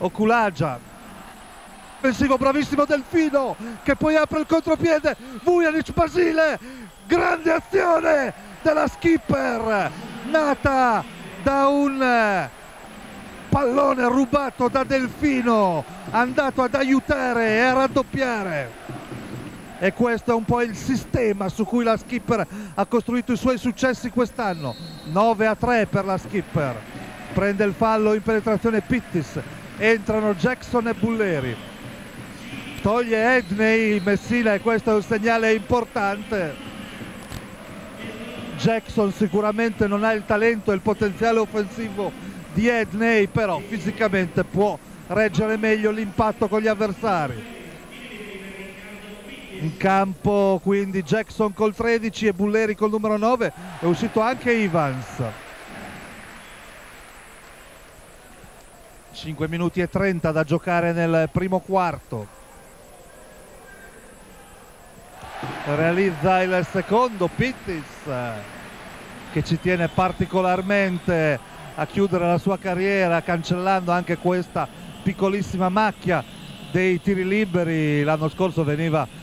Okulaja, offensivo bravissimo Delfino che poi apre il contropiede, Vujanic, Basile, grande azione della skipper nata da un pallone rubato da Delfino, andato ad aiutare e a raddoppiare. E questo è un po' il sistema su cui la skipper ha costruito i suoi successi quest'anno. 9-3 per la skipper. Prende il fallo in penetrazione Pittis, entrano Jackson e Bulleri, toglie Edney Messina e questo è un segnale importante. Jackson sicuramente non ha il talento e il potenziale offensivo di Edney, però fisicamente può reggere meglio l'impatto con gli avversari. In campo quindi Jackson col 13 e Bulleri col numero 9, è uscito anche Evans. 5 minuti e 30 da giocare nel primo quarto. Realizza il secondo Pittis, che ci tiene particolarmente a chiudere la sua carriera cancellando anche questa piccolissima macchia dei tiri liberi. L'anno scorso veniva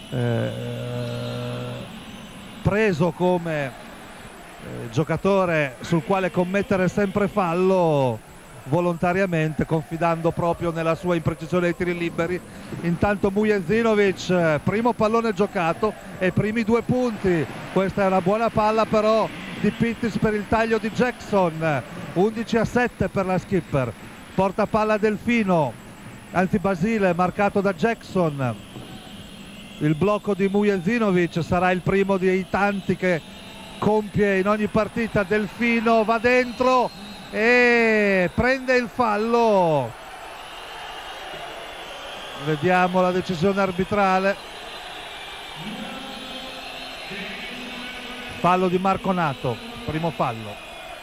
preso come giocatore sul quale commettere sempre fallo volontariamente, confidando proprio nella sua imprecisione dei tiri liberi. Intanto Mujezinovic, primo pallone giocato e primi 2 punti. Questa è una buona palla però di Pittis per il taglio di Jackson. 11-7 per la skipper. Porta palla Delfino, anzi Basile, marcato da Jackson. Il blocco di Mujezinovic sarà il primo dei tanti che compie in ogni partita. Delfino va dentro e prende il fallo. Vediamo la decisione arbitrale. Fallo di Marconato, primo fallo.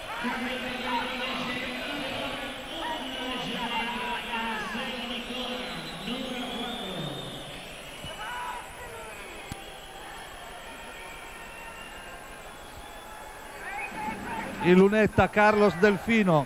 In lunetta Carlos Delfino.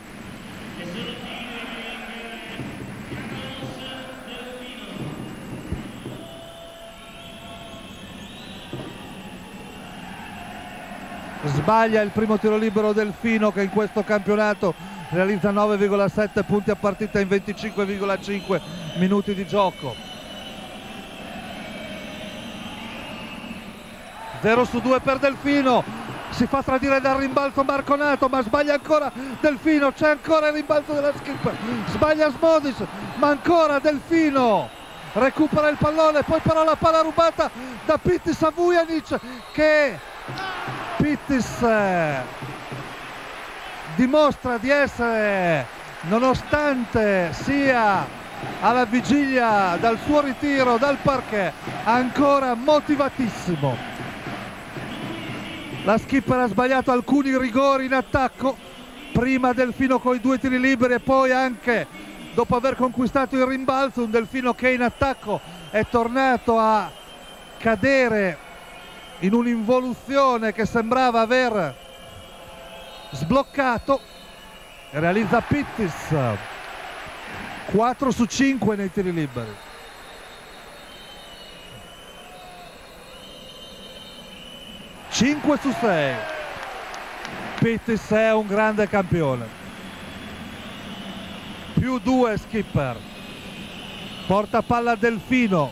Sbaglia il primo tiro libero Delfino, che in questo campionato realizza 9,7 punti a partita in 25,5 minuti di gioco. 0-2 per Delfino. Si fa tradire dal rimbalzo Marconato, ma sbaglia ancora Delfino. C'è ancora il rimbalzo della skipper, sbaglia Smodis, ma ancora Delfino recupera il pallone. Poi però la palla rubata da Pittis a Vujanic, che Pittis dimostra di essere, nonostante sia alla vigilia dal suo ritiro dal parquet, ancora motivatissimo. La skipper ha sbagliato alcuni rigori in attacco, prima Delfino con i 2 tiri liberi e poi anche dopo aver conquistato il rimbalzo un Delfino che in attacco è tornato a cadere in un'involuzione che sembrava aver sbloccato. Realizza Pittis 4 su 5 nei tiri liberi. Cinque su 6. Pittis è un grande campione. Più 2 skipper. Porta palla Delfino.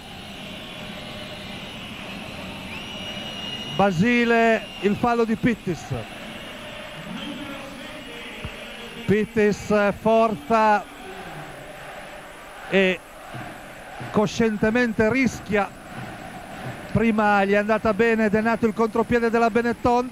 Basile, il fallo di Pittis. Pittis forza e coscientemente rischia. Prima gli è andata bene ed è nato il contropiede della Benetton.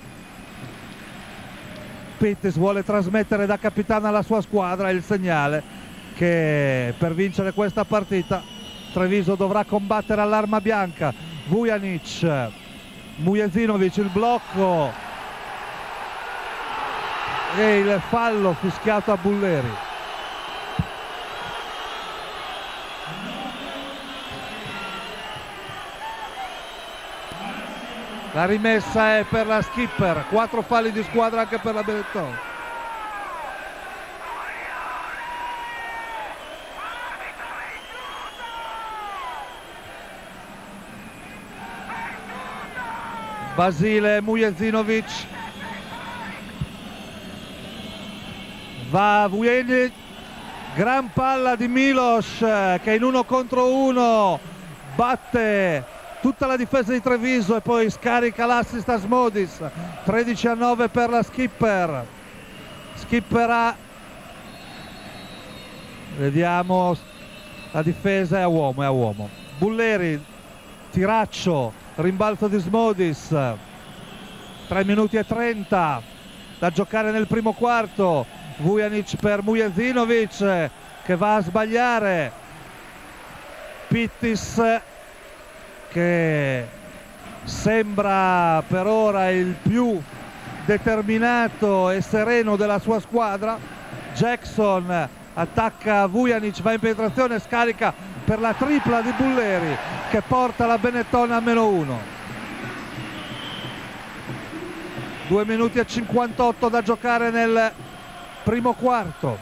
Pittis vuole trasmettere da capitano alla sua squadra il segnale che per vincere questa partita Treviso dovrà combattere all'arma bianca. Vujanic, Mujezinovic, il blocco e il fallo fischiato a Bulleri. La rimessa è per la skipper, 4 falli di squadra anche per la Benetton. Basile, Mujezinovic, va Vujenic, gran palla di Milos che in 1 contro 1 batte tutta la difesa di Treviso e poi scarica l'assist a Asmodis. 13-9 per la Skipper. Skipper A, vediamo, la difesa è a uomo, è a uomo. Bulleri, tiraccio, rimbalzo di Asmodis, 3 minuti e 30 da giocare nel primo quarto. Vujanic per Mujezinovic che va a sbagliare. Pittis che sembra per ora il più determinato e sereno della sua squadra. Jackson attacca Vujanic, va in penetrazione, scarica per la tripla di Bulleri che porta la Benetton a -1. 2 minuti e 58 da giocare nel primo quarto.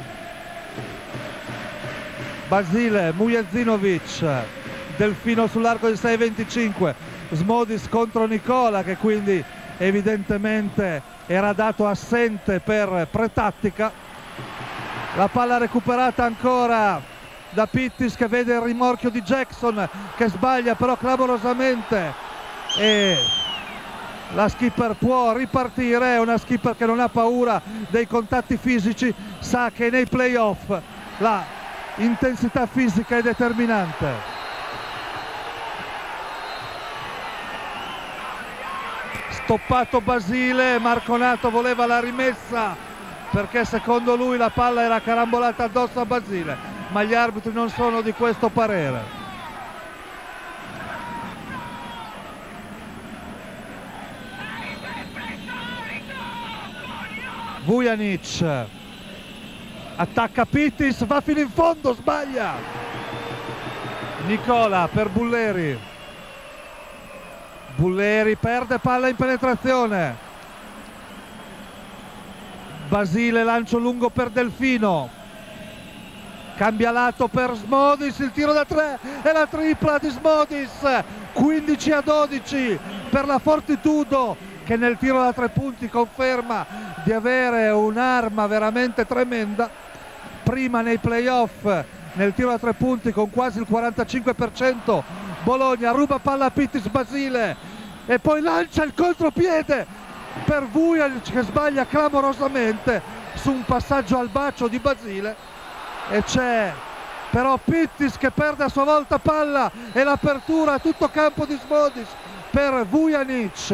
Basile, Mujezinovic, Delfino sull'arco di 6-25, Asmodis contro Nicola che quindi evidentemente era dato assente per pretattica. La palla recuperata ancora da Pittis che vede il rimorchio di Jackson che sbaglia però clamorosamente e la Skipper può ripartire. È una Skipper che non ha paura dei contatti fisici, sa che nei playoff la intensità fisica è determinante. Stoppato Basile, Marconato voleva la rimessa perché secondo lui la palla era carambolata addosso a Basile, ma gli arbitri non sono di questo parere. Vujanic attacca Pittis, va fino in fondo, sbaglia. Nicola per Bulleri, Bulleri perde palla in penetrazione. Basile, lancio lungo per Delfino, cambia lato per Asmodis, il tiro da 3 e la tripla di Asmodis. 15-12 per la Fortitudo che nel tiro da 3 punti conferma di avere un'arma veramente tremenda. Prima nei playoff nel tiro da 3 punti con quasi il 45%. Bologna ruba palla a Pittis, Basile e poi lancia il contropiede per Vujanic che sbaglia clamorosamente su un passaggio al bacio di Basile e c'è però Pittis che perde a sua volta palla e l'apertura a tutto campo di Asmodis per Vujanic.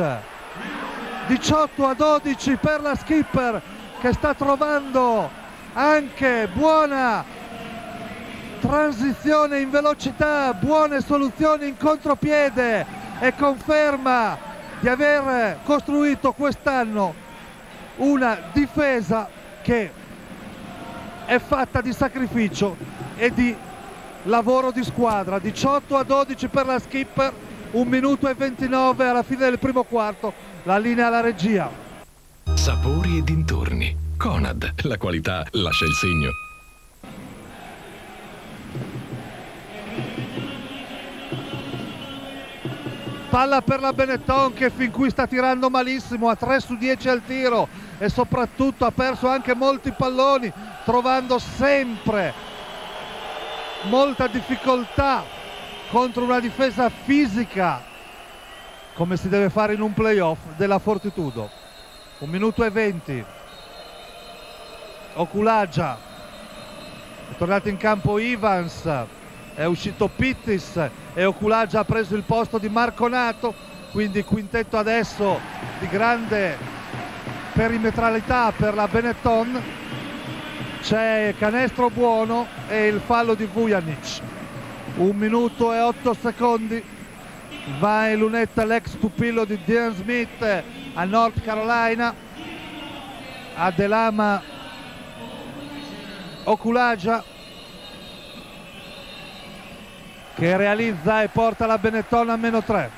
18-12 per la Skipper che sta trovando anche buona transizione in velocità, buone soluzioni in contropiede e conferma di aver costruito quest'anno una difesa che è fatta di sacrificio e di lavoro di squadra. 18-12 per la Skipper, 1 minuto e 29 alla fine del primo quarto. La linea alla regia. Sapori e dintorni. Conad, la qualità lascia il segno. Palla per la Benetton che fin qui sta tirando malissimo, a 3 su 10 al tiro e soprattutto ha perso anche molti palloni, trovando sempre molta difficoltà contro una difesa fisica come si deve fare in un playoff della Fortitudo. 1 minuto e 20. Okulaja, è tornato in campo Evans, è uscito Pittis e Okulaja ha preso il posto di Marconato, quindi quintetto adesso di grande perimetralità per la Benetton. C'è canestro buono e il fallo di Vujanic. 1 minuto e 8 secondi. Va in lunetta l'ex pupillo di Dean Smith a North Carolina. Adelama Okulaja che realizza e porta la Benetton a -3.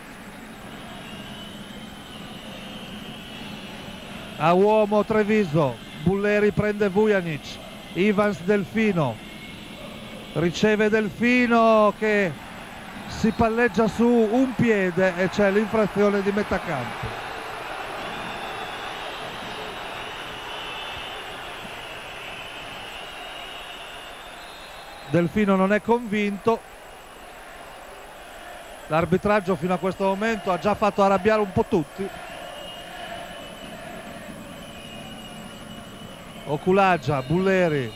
A uomo Treviso, Bulleri prende Vujanic, Evans Delfino, riceve Delfino che si palleggia su un piede e c'è l'infrazione di metà campo. Delfino non è convinto. L'arbitraggio fino a questo momento ha già fatto arrabbiare un po' tutti. Okulaja, Bulleri.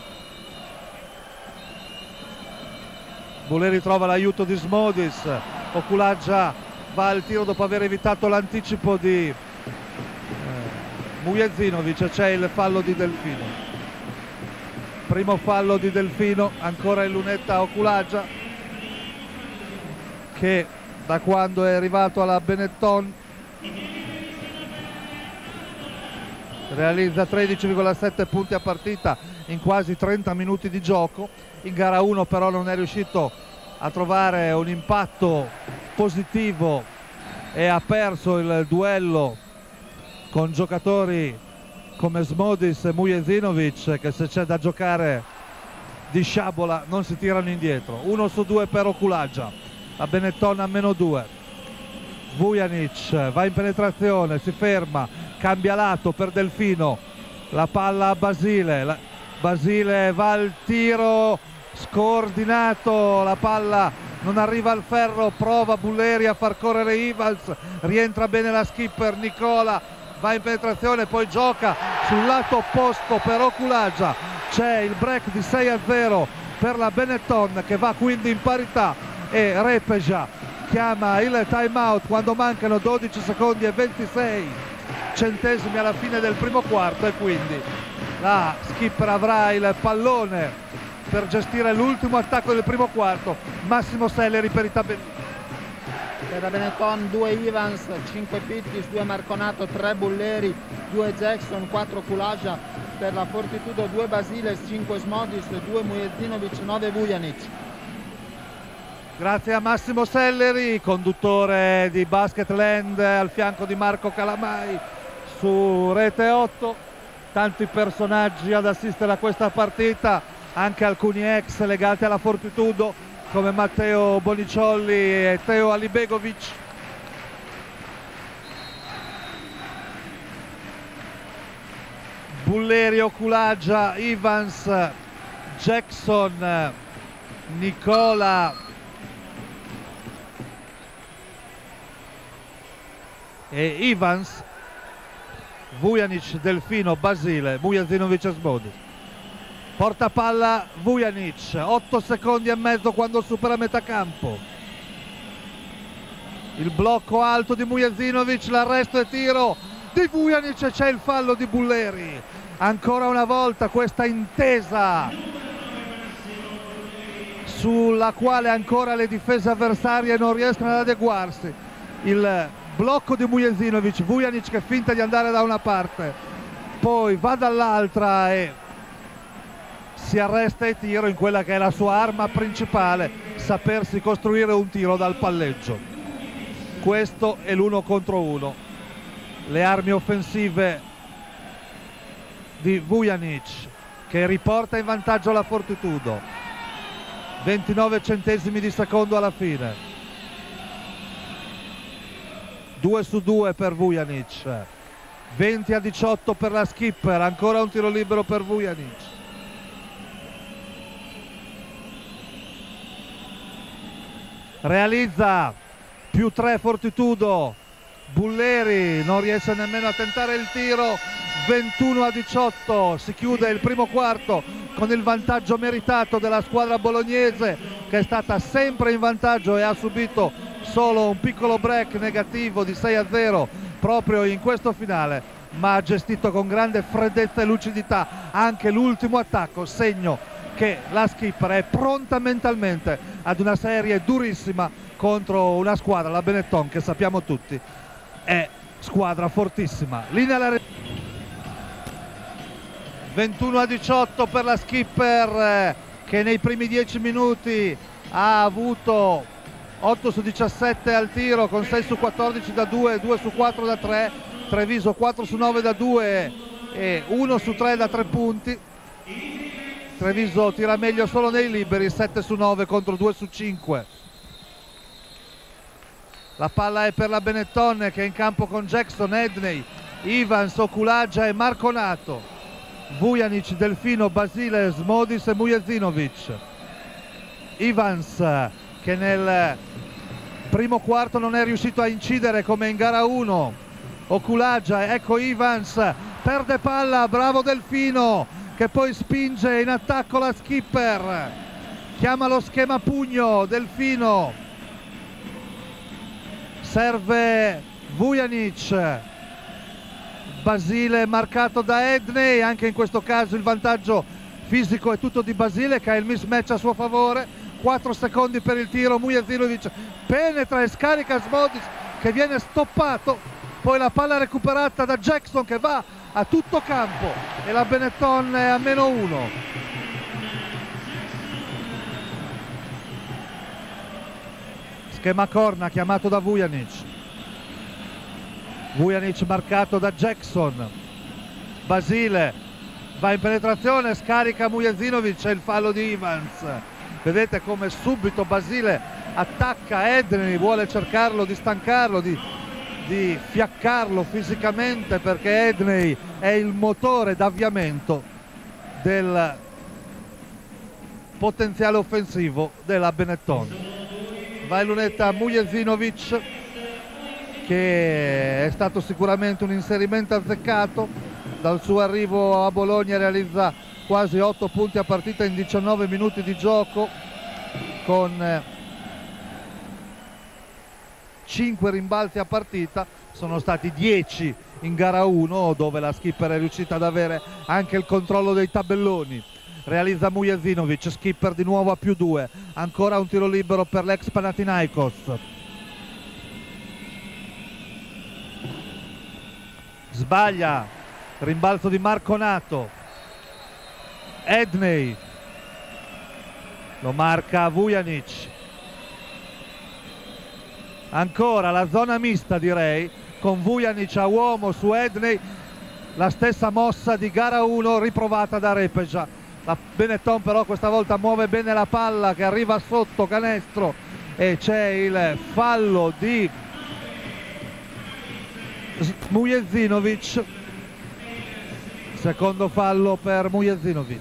Bulleri trova l'aiuto di Smodis. Okulaja va al tiro dopo aver evitato l'anticipo di Mujezinovic. C'è il fallo di Delfino. Primo fallo di Delfino, ancora in lunetta Okulaja, che da quando è arrivato alla Benetton realizza 13,7 punti a partita in quasi 30 minuti di gioco. In gara 1 però non è riuscito a trovare un impatto positivo e ha perso il duello con giocatori come Smodis e Mujezinovic, che se c'è da giocare di sciabola non si tirano indietro. 1 su 2 per Okulaja, la Benetton a -2. Vujanic va in penetrazione, si ferma, cambia lato per Delfino, la palla a Basile. Basile va al tiro scordinato, la palla non arriva al ferro, prova Bulleri a far correre Evans, rientra bene la skipper Nicola, va in penetrazione, poi gioca sul lato opposto per Okulaja. C'è il break di 6-0 per la Benetton, che va quindi in parità, e Repeja chiama il time out quando mancano 12 secondi e 26 centesimi alla fine del primo quarto, e quindi la skipper avrà il pallone per gestire l'ultimo attacco del primo quarto. Massimo Selleri per i tabellini. Per la Benetton 2 Evans, 5 Pittis, 2 Marconato, 3 Bulleri, 2 Jackson, 4 Okulaja. Per la Fortitudo 2 Basiles, 5 Smodis, 2 Mujezinovic, 9 Vujanic. Grazie a Massimo Selleri, conduttore di Basketland al fianco di Marco Calamai su Rete 8. Tanti personaggi ad assistere a questa partita, anche alcuni ex legati alla Fortitudo come Matteo Boniciolli e Teo Alibegovic. Bulleri, Okulaja, Evans, Jackson, Nicola e Evans, Vujanic, Delfino, Basile, Mujezinovic e Smodis. Porta palla Vujanic, 8 secondi e mezzo quando supera metà campo. Il blocco alto di Mujezinovic, l'arresto e tiro di Vujanic, e c'è il fallo di Bulleri. Ancora una volta questa intesa sulla quale ancora le difese avversarie non riescono ad adeguarsi. Il blocco di Mujezinovic, Vujanic che finta di andare da una parte, poi va dall'altra e si arresta e tiro in quella che è la sua arma principale, sapersi costruire un tiro dal palleggio. Questo è l'1 contro 1. Le armi offensive di Vujanic, che riporta in vantaggio la Fortitudo. 29 centesimi di secondo alla fine. 2 su 2 per Vujanic, 20-18 per la skipper, ancora un tiro libero per Vujanic. Realizza più 3 Fortitudo, Bulleri non riesce nemmeno a tentare il tiro. 21-18, si chiude il primo quarto con il vantaggio meritato della squadra bolognese, che è stata sempre in vantaggio e ha subito solo un piccolo break negativo di 6-0 proprio in questo finale, ma ha gestito con grande freddezza e lucidità anche l'ultimo attacco, segno che la skipper è pronta mentalmente ad una serie durissima contro una squadra, la Benetton, che sappiamo tutti è squadra fortissima. Linea alla 21-18 per la skipper, che nei primi 10 minuti ha avuto 8 su 17 al tiro con 6 su 14 da 2, 2 su 4 da 3, Treviso 4 su 9 da 2 e 1 su 3 da 3 punti. Treviso tira meglio solo nei liberi, 7 su 9 contro 2 su 5 La palla è per la Benetton che è in campo con Jackson, Edney, Evans, Okulaja e Marconato. Vujanic, Delfino, Basile, Smodis e Mujezinovic. Evans che nel primo quarto non è riuscito a incidere come in gara 1. Okulaja, ecco Evans, perde palla, bravo Delfino che poi spinge in attacco la skipper, chiama lo schema pugno Delfino, serve Vujanic, Basile marcato da Edney, anche in questo caso il vantaggio fisico è tutto di Basile che ha il mismatch a suo favore. 4 secondi per il tiro, Mujezinovic penetra e scarica Smodis che viene stoppato, poi la palla recuperata da Jackson che va a tutto campo e la Benetton è a -1. Schema corna chiamato da Vujanic. Vujanic marcato da Jackson. Basile va in penetrazione, scarica Mujezinovic e il fallo di Evans. Vedete come subito Basile attacca Edney, vuole cercarlo di stancarlo, di fiaccarlo fisicamente, perché Edney è il motore d'avviamento del potenziale offensivo della Benetton. Va in lunetta Mujezinovic che è stato sicuramente un inserimento azzeccato. Dal suo arrivo a Bologna realizza quasi 8 punti a partita in 19 minuti di gioco con 5 rimbalzi a partita, sono stati 10 in gara 1 dove la skipper è riuscita ad avere anche il controllo dei tabelloni. Realizza Mujezinovic, skipper di nuovo a +2, ancora un tiro libero per l'ex Panathinaikos. Sbaglia, rimbalzo di Marconato. Edney lo marca Vujanic. Ancora la zona mista, direi, con Vujanic a uomo su Edney, la stessa mossa di gara 1 riprovata da Repeja. La Benetton però questa volta muove bene la palla che arriva sotto canestro e c'è il fallo di Mujezinovic, secondo fallo per Mujezinovic.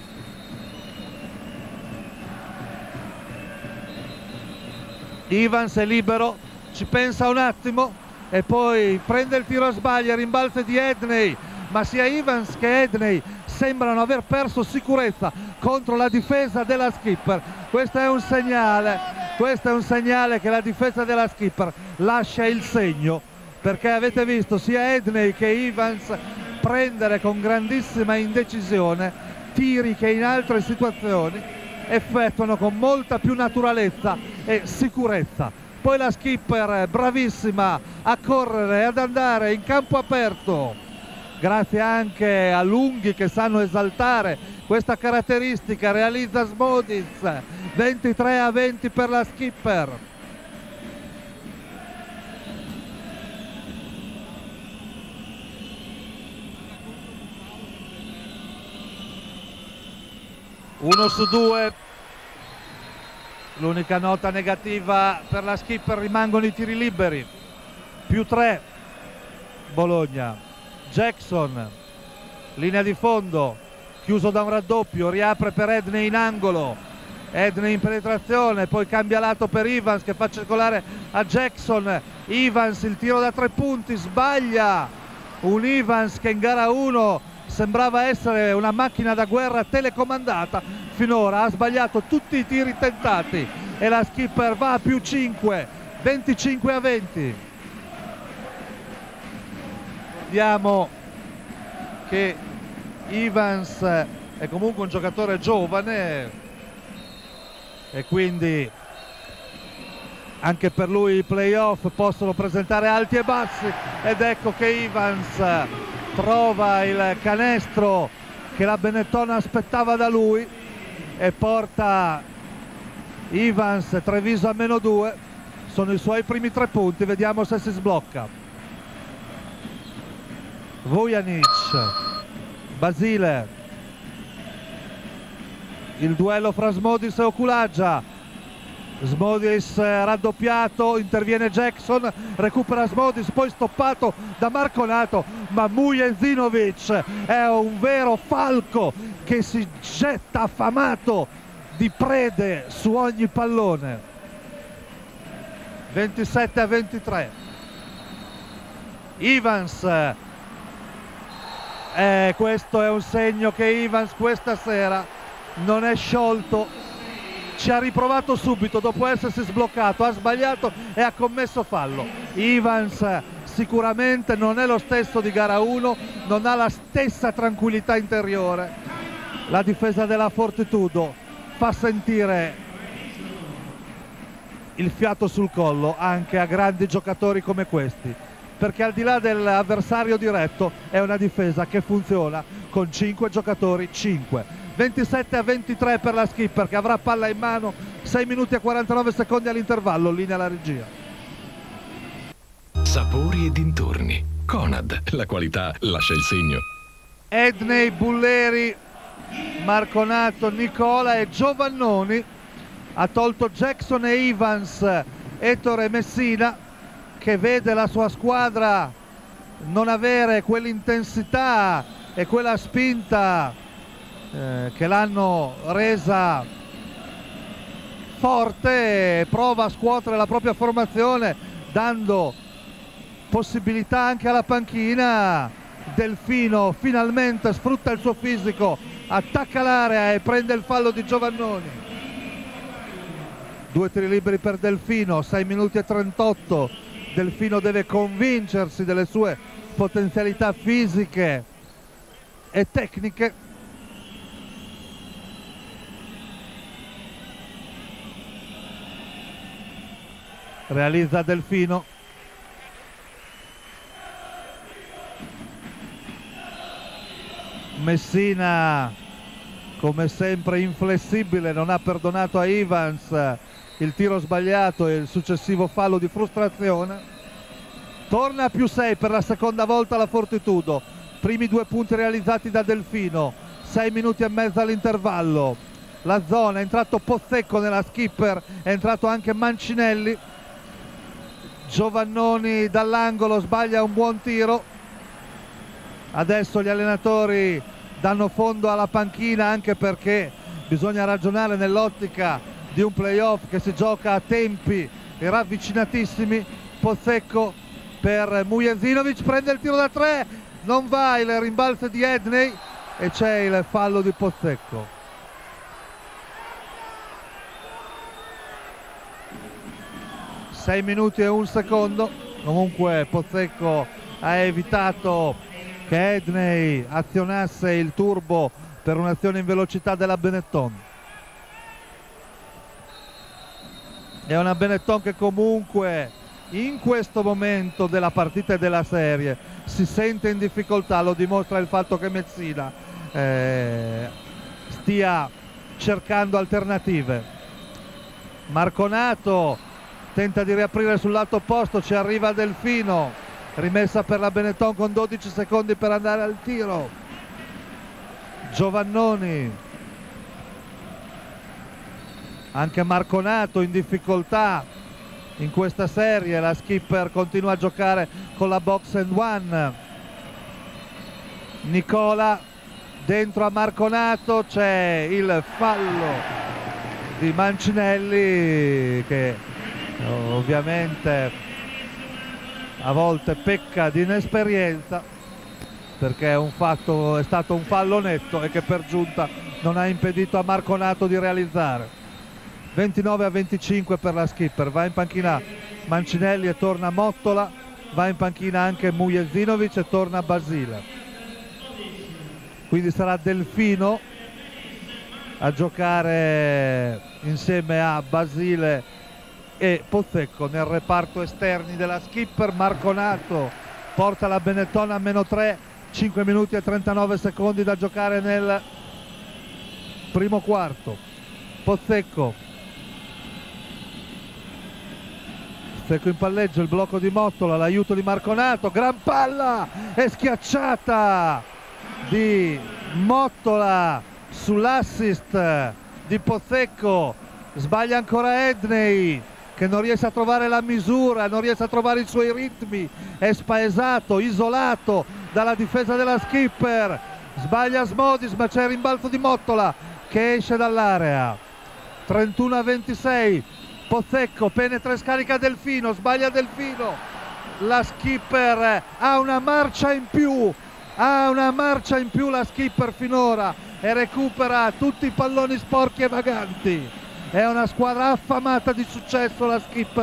Evans è libero, ci pensa un attimo e poi prende il tiro a sbaglia, rimbalzo di Edney, ma sia Evans che Edney sembrano aver perso sicurezza contro la difesa della skipper. Questo è un segnale che la difesa della skipper lascia il segno, perché avete visto sia Edney che Evans prendere con grandissima indecisione tiri che in altre situazioni effettuano con molta più naturalezza e sicurezza. Poi la skipper bravissima a correre e ad andare in campo aperto, grazie anche a lunghi che sanno esaltare questa caratteristica. Realizza Smodis, 23-20 per la skipper. Uno su 2. L'unica nota negativa per la skipper rimangono i tiri liberi, +3 Bologna. Jackson, linea di fondo, chiuso da un raddoppio, riapre per Edney in angolo, Edney in penetrazione, poi cambia lato per Evans che fa circolare a Jackson. Evans, il tiro da 3 punti, sbaglia. Un Evans che in gara 1 sembrava essere una macchina da guerra telecomandata, finora ha sbagliato tutti i tiri tentati e la skipper va a +5, 25-20. Vediamo che Evans è comunque un giocatore giovane e quindi anche per lui i playoff possono presentare alti e bassi, ed ecco che Evans trova il canestro che la Benetton aspettava da lui e porta Evans Treviso a -2. Sono i suoi primi 3 punti, vediamo se si sblocca. Vujanic, Basile, il duello fra Smodis e Okulaja. Smodis raddoppiato, interviene Jackson, recupera Smodis, poi stoppato da Marconato, ma Mujezinovic è un vero falco che si getta affamato di prede su ogni pallone. 27-23. Evans, questo è un segno che Evans questa sera non è sciolto, ci ha riprovato subito dopo essersi sbloccato, ha sbagliato e ha commesso fallo. Evans sicuramente non è lo stesso di gara 1, non ha la stessa tranquillità interiore. La difesa della Fortitudo fa sentire il fiato sul collo anche a grandi giocatori come questi, perché al di là dell'avversario diretto è una difesa che funziona con 5 giocatori, 5. 27-23 per la Skipper, che avrà palla in mano, 6 minuti e 49 secondi all'intervallo, linea alla regia. Sapori e dintorni. Conad, la qualità lascia il segno. Ednei, Bulleri, Marconato, Nicola e Giovannoni. Ha tolto Jackson e Evans, Ettore Messina, che vede la sua squadra non avere quell'intensità e quella spinta che l'hanno resa forte. Prova a scuotere la propria formazione dando possibilità anche alla panchina. Delfino finalmente sfrutta il suo fisico, attacca l'area e prende il fallo di Giovannoni. 2 tiri liberi per Delfino, 6 minuti e 38. Delfino deve convincersi delle sue potenzialità fisiche e tecniche. Realizza Delfino. Messina come sempre inflessibile, non ha perdonato a Evans il tiro sbagliato e il successivo fallo di frustrazione. Torna a +6 per la seconda volta la Fortitudo, primi 2 punti realizzati da Delfino, 6 minuti e mezzo all'intervallo. La zona, è entrato Pozzecco nella Skipper, è entrato anche Mancinelli. Giovannoni dall'angolo sbaglia un buon tiro. Adesso gli allenatori danno fondo alla panchina, anche perché bisogna ragionare nell'ottica di un playoff che si gioca a tempi ravvicinatissimi. Pozzecco per Mujezinovic, prende il tiro da 3, non va, il rimbalzo di Edney e c'è il fallo di Pozzecco. Sei minuti e un secondo. Comunque Pozzecco ha evitato che Edney azionasse il turbo per un'azione in velocità della Benetton. È una Benetton che comunque in questo momento della partita e della serie si sente in difficoltà, lo dimostra il fatto che Messina stia cercando alternative. Marconato tenta di riaprire sul lato opposto, ci arriva Delfino, rimessa per la Benetton con 12 secondi per andare al tiro. Giovannoni, anche Marconato in difficoltà in questa serie. La Skipper continua a giocare con la box and one. Nicola dentro a Marconato, c'è il fallo di Mancinelli che ovviamente a volte pecca di inesperienza, perché è stato un fallo netto e che per giunta non ha impedito a Marconato di realizzare. 29-25 per la Skipper. Va in panchina Mancinelli e torna Mottola, va in panchina anche Mujezinovic e torna Basile. Quindi sarà Delfino a giocare insieme a Basile e Pozzecco nel reparto esterni della Skipper. Marconato porta la Benetton a -3, 5 minuti e 39 secondi da giocare nel primo quarto. Pozzecco in palleggio, il blocco di Mottola, l'aiuto di Marconato, gran palla e schiacciata di Mottola sull'assist di Pozzecco Sbaglia ancora Edney, che non riesce a trovare la misura, non riesce a trovare i suoi ritmi, è spaesato, isolato dalla difesa della Skipper. Sbaglia Smodis, ma c'è il rimbalzo di Mottola che esce dall'area. 31-26, Pozzecco penetra e scarica Delfino, sbaglia Delfino. La Skipper ha una marcia in più, la Skipper finora, e recupera tutti i palloni sporchi e vaganti. È una squadra affamata di successo la Skipper.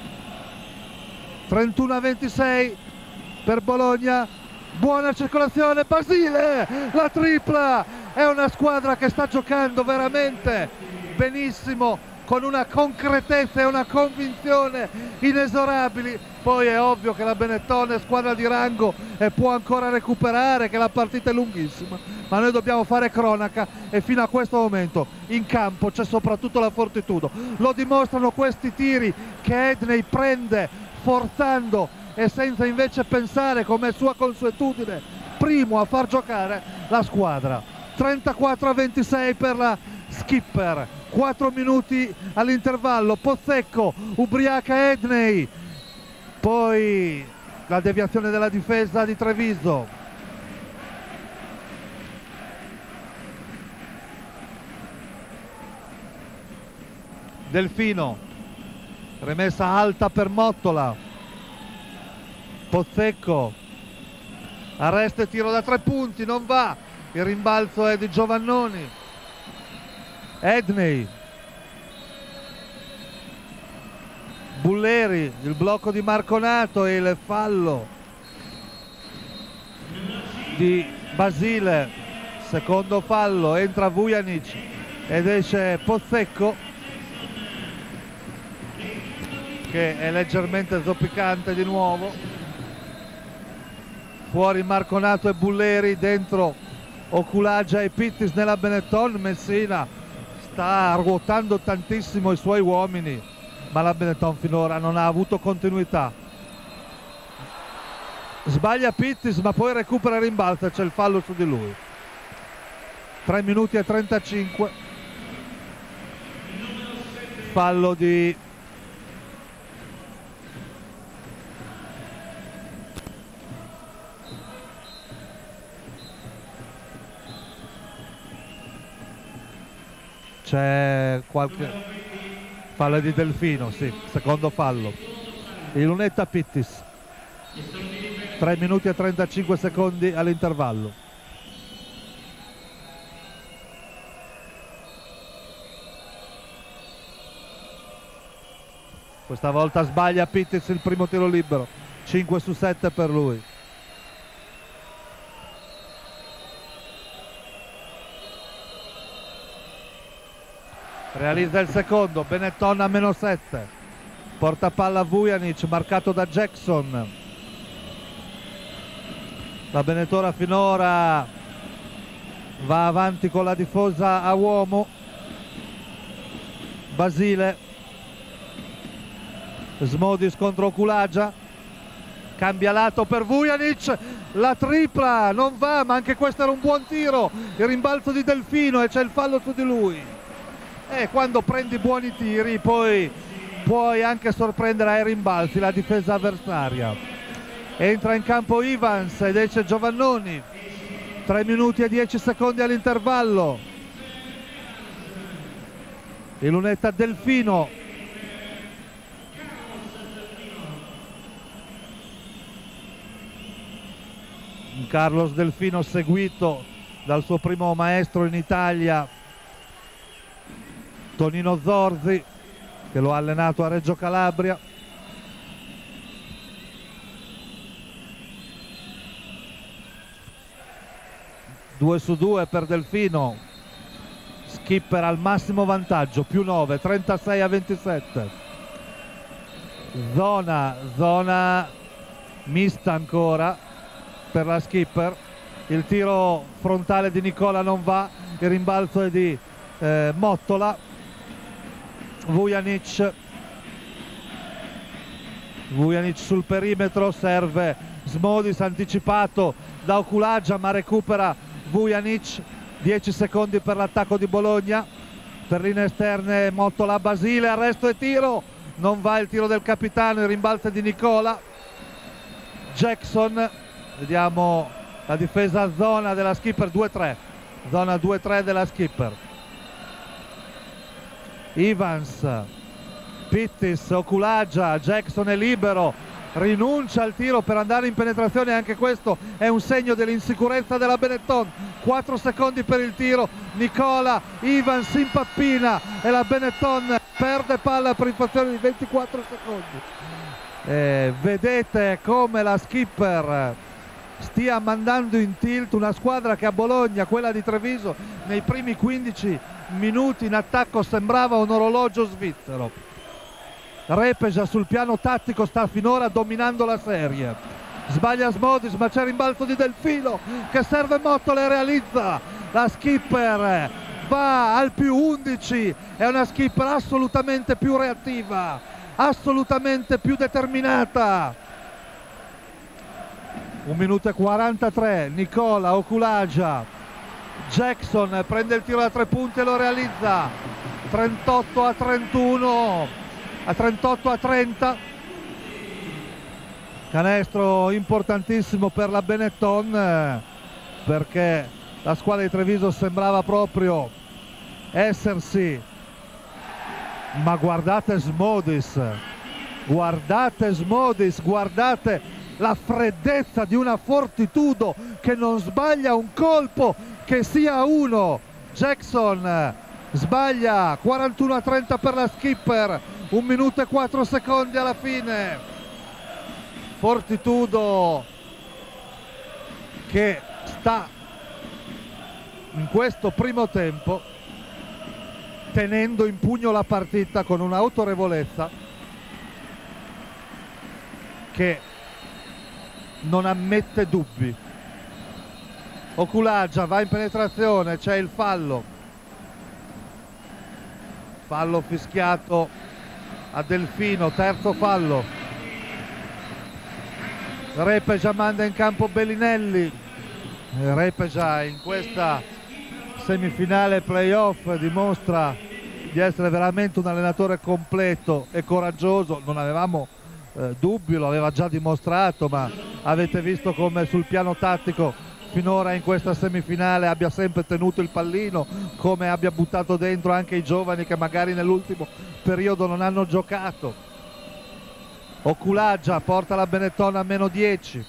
31-26 per Bologna. Buona circolazione, Basile, la tripla. È una squadra che sta giocando veramente benissimo, con una concretezza e una convinzione inesorabili. Poi è ovvio che la Benetton è squadra di rango e può ancora recuperare, che la partita è lunghissima, ma noi dobbiamo fare cronaca e fino a questo momento in campo c'è soprattutto la Fortitudo. Lo dimostrano questi tiri che Edney prende forzando e senza invece pensare, come è sua consuetudine, primo a far giocare la squadra. 34-26 per la Skipper, 4 minuti all'intervallo. Pozzecco ubriaca Edney, poi la deviazione della difesa di Treviso. Delfino, remessa alta per Mottola. Pozzecco, arresto e tiro da 3 punti, non va, il rimbalzo è di Giovannoni. Edney, Bulleri, il blocco di Marconato e il fallo di Basile. Secondo fallo, entra Vujanic ed esce Pozzecco, che è leggermente zoppicante di nuovo. Fuori Marconato e Bulleri, dentro Okulaja e Pittis nella Benetton. Messina sta ruotando tantissimo i suoi uomini, ma la Benetton finora non ha avuto continuità. Sbaglia Pittis, ma poi recupera il rimbalzo e c'è il fallo su di lui. 3 minuti e 35, fallo di c'è qualche fallo di Delfino, sì, secondo fallo. Il lunetta Pittis. 3 minuti e 35 secondi all'intervallo. Questa volta sbaglia Pittis il primo tiro libero, 5 su 7 per lui. Realizza il secondo, Benetton a -7. Porta palla Vujanic, marcato da Jackson. La Benetton finora va avanti con la difesa a uomo. Basile, Smodis contro Okulaja, cambia lato per Vujanic, la tripla non va, ma anche questo era un buon tiro. Il rimbalzo di Delfino e c'è il fallo su di lui. E quando prendi buoni tiri poi puoi anche sorprendere ai rimbalzi la difesa avversaria. Entra in campo Evans ed esce Giovannoni. 3 minuti e 10 secondi all'intervallo. Il lunetta Delfino. Carlos Delfino, seguito dal suo primo maestro in Italia, Tonino Zorzi, che lo ha allenato a Reggio Calabria. Due su 2 per Delfino. Skipper al massimo vantaggio, +9, 36-27. Zona mista ancora per la Skipper. Il tiro frontale di Nicola non va, il rimbalzo è di Mottola. Vujanic sul perimetro, serve Smodis, anticipato da Okulaja, ma recupera Vujanic. 10 secondi per l'attacco di Bologna. per linee esterne Mottola Basile, arresto e tiro, non va il tiro del capitano, il rimbalzo di Nicola. Jackson, vediamo la difesa a zona della skipper, 2-3, zona 2-3 della skipper. Evans, Pittis, Okulaja, Jackson è libero, rinuncia al tiro per andare in penetrazione, anche questo è un segno dell'insicurezza della Benetton. 4 secondi per il tiro, Nicola, Evans impappina e la Benetton perde palla per infrazione di 24 secondi. Vedete come la skipper stia mandando in tilt una squadra che a Bologna, quella di Treviso, nei primi 15 minuti in attacco sembrava un orologio svizzero. Repeja sul piano tattico sta finora dominando la serie. Sbaglia Smodis, ma c'è rimbalzo di Delfino che serve Mottola e realizza. La skipper va al più 11, è una skipper assolutamente più reattiva, assolutamente più determinata. 1 minuto e 43, Nicola, Okulaja, Jackson prende il tiro da 3 punti e lo realizza. 38-31, a 38-30, canestro importantissimo per la Benetton, perché la squadra di Treviso sembrava proprio essersi, ma guardate Smodis, guardate la freddezza di una Fortitudo che non sbaglia un colpo che sia uno. Jackson sbaglia, 41-30 per la skipper, 1 minuto e 4 secondi alla fine. Fortitudo che sta in questo primo tempo tenendo in pugno la partita con un'autorevolezza che non ammette dubbi. Okulaja va in penetrazione, c'è il fallo fischiato a Delfino, terzo fallo. Repeja manda in campo Bellinelli. Repeja in questa semifinale playoff dimostra di essere veramente un allenatore completo e coraggioso. Non avevamo dubbi, lo aveva già dimostrato, ma avete visto come sul piano tattico finora in questa semifinale abbia sempre tenuto il pallino, come abbia buttato dentro anche i giovani che magari nell'ultimo periodo non hanno giocato. Okulaja porta la Benetton a meno 10.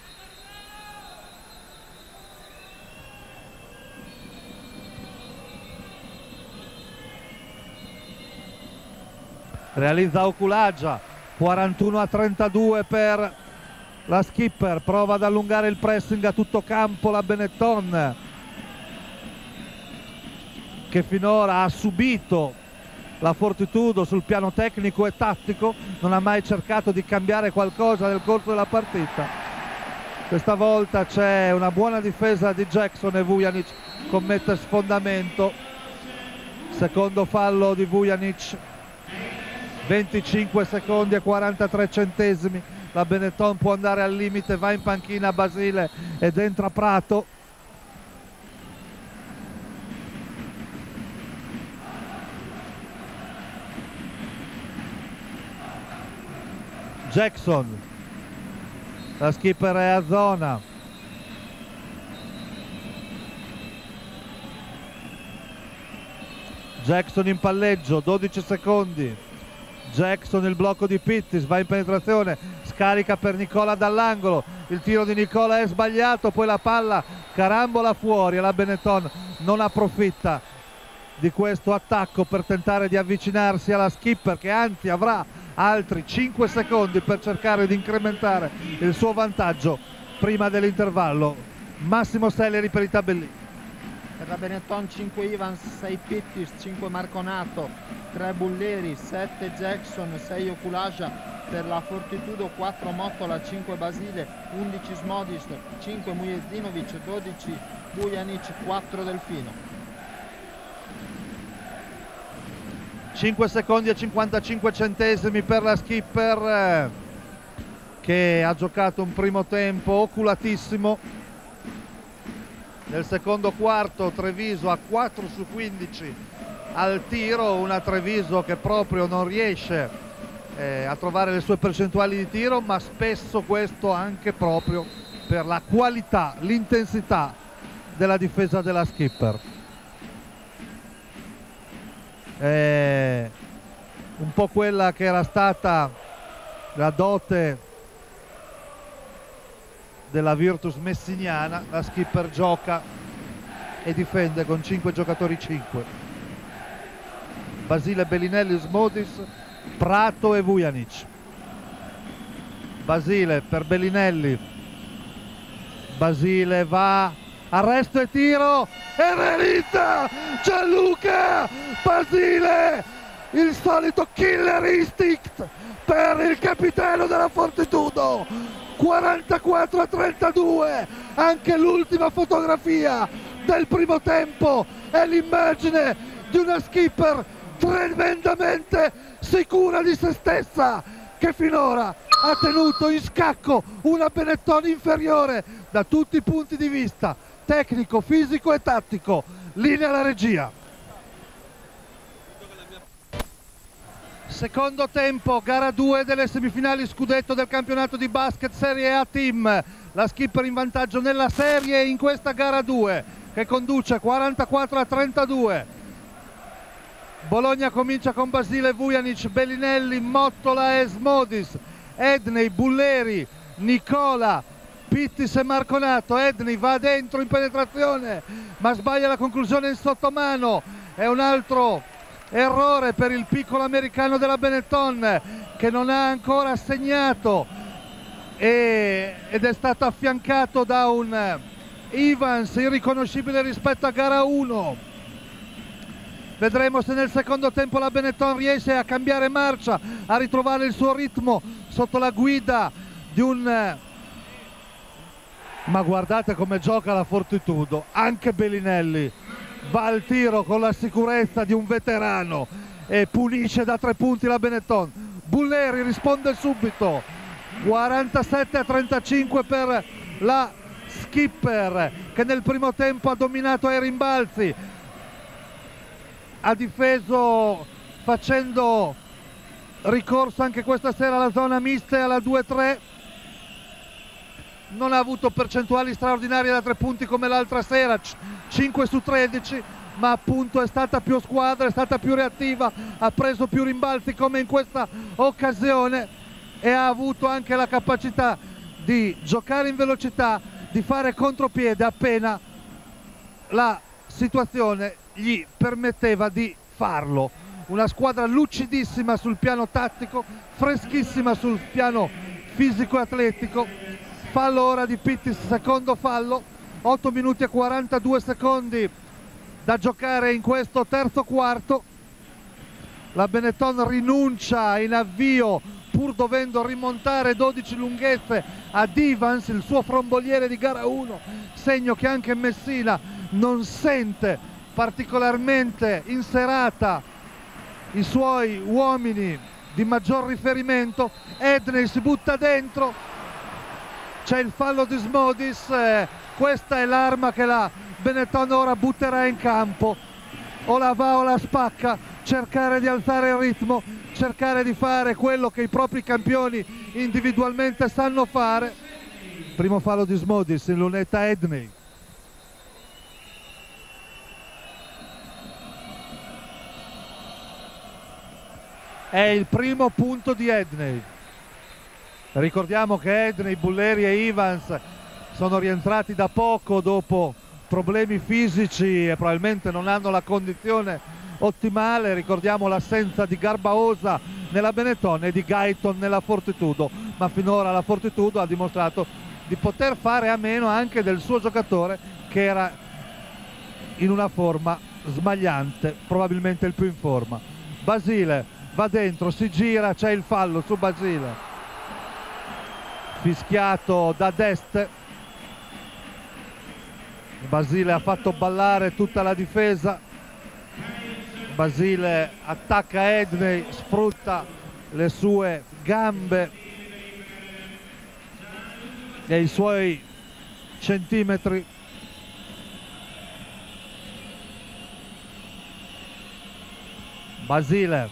Realizza Okulaja, 41-32 per la skipper, prova ad allungare il pressing a tutto campo la Benetton, che finora ha subito la Fortitudo sul piano tecnico e tattico, non ha mai cercato di cambiare qualcosa nel corso della partita. Questa volta c'è una buona difesa di Jackson e Vujanic commette sfondamento. Secondo fallo di Vujanic, 25 secondi e 43 centesimi. La Benetton può andare al limite, va in panchina Basile ed entra Prato. Jackson, la skipper è a zona. Jackson in palleggio, 12 secondi. Jackson, il blocco di Pittis, va in penetrazione, scarica per Nicola dall'angolo, il tiro di Nicola è sbagliato, poi la palla carambola fuori e la Benetton non approfitta di questo attacco per tentare di avvicinarsi alla skipper, che anzi avrà altri 5 secondi per cercare di incrementare il suo vantaggio prima dell'intervallo. Massimo Selleri per i tabellini. Per la Benetton 5 Evans, 6 Pittis, 5 Marconato, 3 Bulleri, 7 Jackson, 6 Okulaja. Per la Fortitudo 4 Mottola, 5 Basile, 11 Smodis, 5 Mujezdinovic, 12 Vujanic, 4 Delfino. 5 secondi e 55 centesimi per la skipper, che ha giocato un primo tempo oculatissimo. Nel secondo quarto Treviso a 4 su 15 al tiro, una Treviso che proprio non riesce a trovare le sue percentuali di tiro, ma spesso questo anche proprio per la qualità, l'intensità della difesa della Skipper. Un po' quella che era stata la dote della Virtus messiniana. La Skipper gioca e difende con 5 giocatori 5: Basile, Bellinelli, Smodis, Prato e Vujanic. Basile per Bellinelli, Basile va, arresto e tiro e realizza Gianluca Basile, il solito killer instinct per il capitano della Fortitudo. 44-32, anche l'ultima fotografia del primo tempo è l'immagine di una Skipper tremendamente sicura di se stessa, che finora ha tenuto in scacco una Benetton inferiore da tutti i punti di vista, tecnico, fisico e tattico. Linea alla regia. Secondo tempo, gara 2 delle semifinali scudetto del campionato di basket Serie A Team. La Skipper in vantaggio nella serie in questa gara 2, che conduce 44-32. Bologna comincia con Basile, Vujanic, Bellinelli, Mottola e Smodis, Edney, Bulleri, Nicola, Pittis e Marconato. Edney va dentro in penetrazione ma sbaglia la conclusione in sottomano. È un altro errore per il piccolo americano della Benetton, che non ha ancora segnato ed è stato affiancato da un Evans irriconoscibile rispetto a gara 1. Vedremo se nel secondo tempo la Benetton riesce a cambiare marcia, a ritrovare il suo ritmo sotto la guida di un... Ma guardate come gioca la Fortitudo. Anche Bellinelli va al tiro con la sicurezza di un veterano e punisce da 3 punti la Benetton. Bulleri risponde subito. 47-35 per la Skipper, che nel primo tempo ha dominato ai rimbalzi, ha difeso facendo ricorso anche questa sera alla zona mista e alla 2-3. Non ha avuto percentuali straordinarie da 3 punti come l'altra sera, 5 su 13, ma appunto è stata più squadra, è stata più reattiva, ha preso più rimbalzi come in questa occasione e ha avuto anche la capacità di giocare in velocità, di fare contropiede appena la situazione gli permetteva di farlo. Una squadra lucidissima sul piano tattico, freschissima sul piano fisico e atletico. Fallo ora di Pittis, secondo fallo, 8 minuti e 42 secondi da giocare in questo terzo quarto. La Benetton rinuncia in avvio, pur dovendo rimontare 12 lunghezze ad Evans, il suo fromboliere di gara 1, segno che anche Messina non sente particolarmente in serata i suoi uomini di maggior riferimento. Edney si butta dentro, c'è il fallo di Smodis, questa è l'arma che la Benetton ora butterà in campo, o la va o la spacca, cercare di alzare il ritmo, cercare di fare quello che i propri campioni individualmente sanno fare. Primo fallo di Smodis in lunetta Edney. È il primo punto di Edney. Ricordiamo che Edney, Bulleri e Evans sono rientrati da poco dopo problemi fisici e probabilmente non hanno la condizione ottimale. Ricordiamo l'assenza di Garbaosa nella Benetton e di Gaiton nella Fortitudo, ma finora la Fortitudo ha dimostrato di poter fare a meno anche del suo giocatore, che era in una forma smagliante, probabilmente il più in forma. Basile va dentro, si gira, c'è il fallo su Basile, fischiato da Dest. Basile ha fatto ballare tutta la difesa. Basile attacca Edney, sfrutta le sue gambe e i suoi centimetri. Basile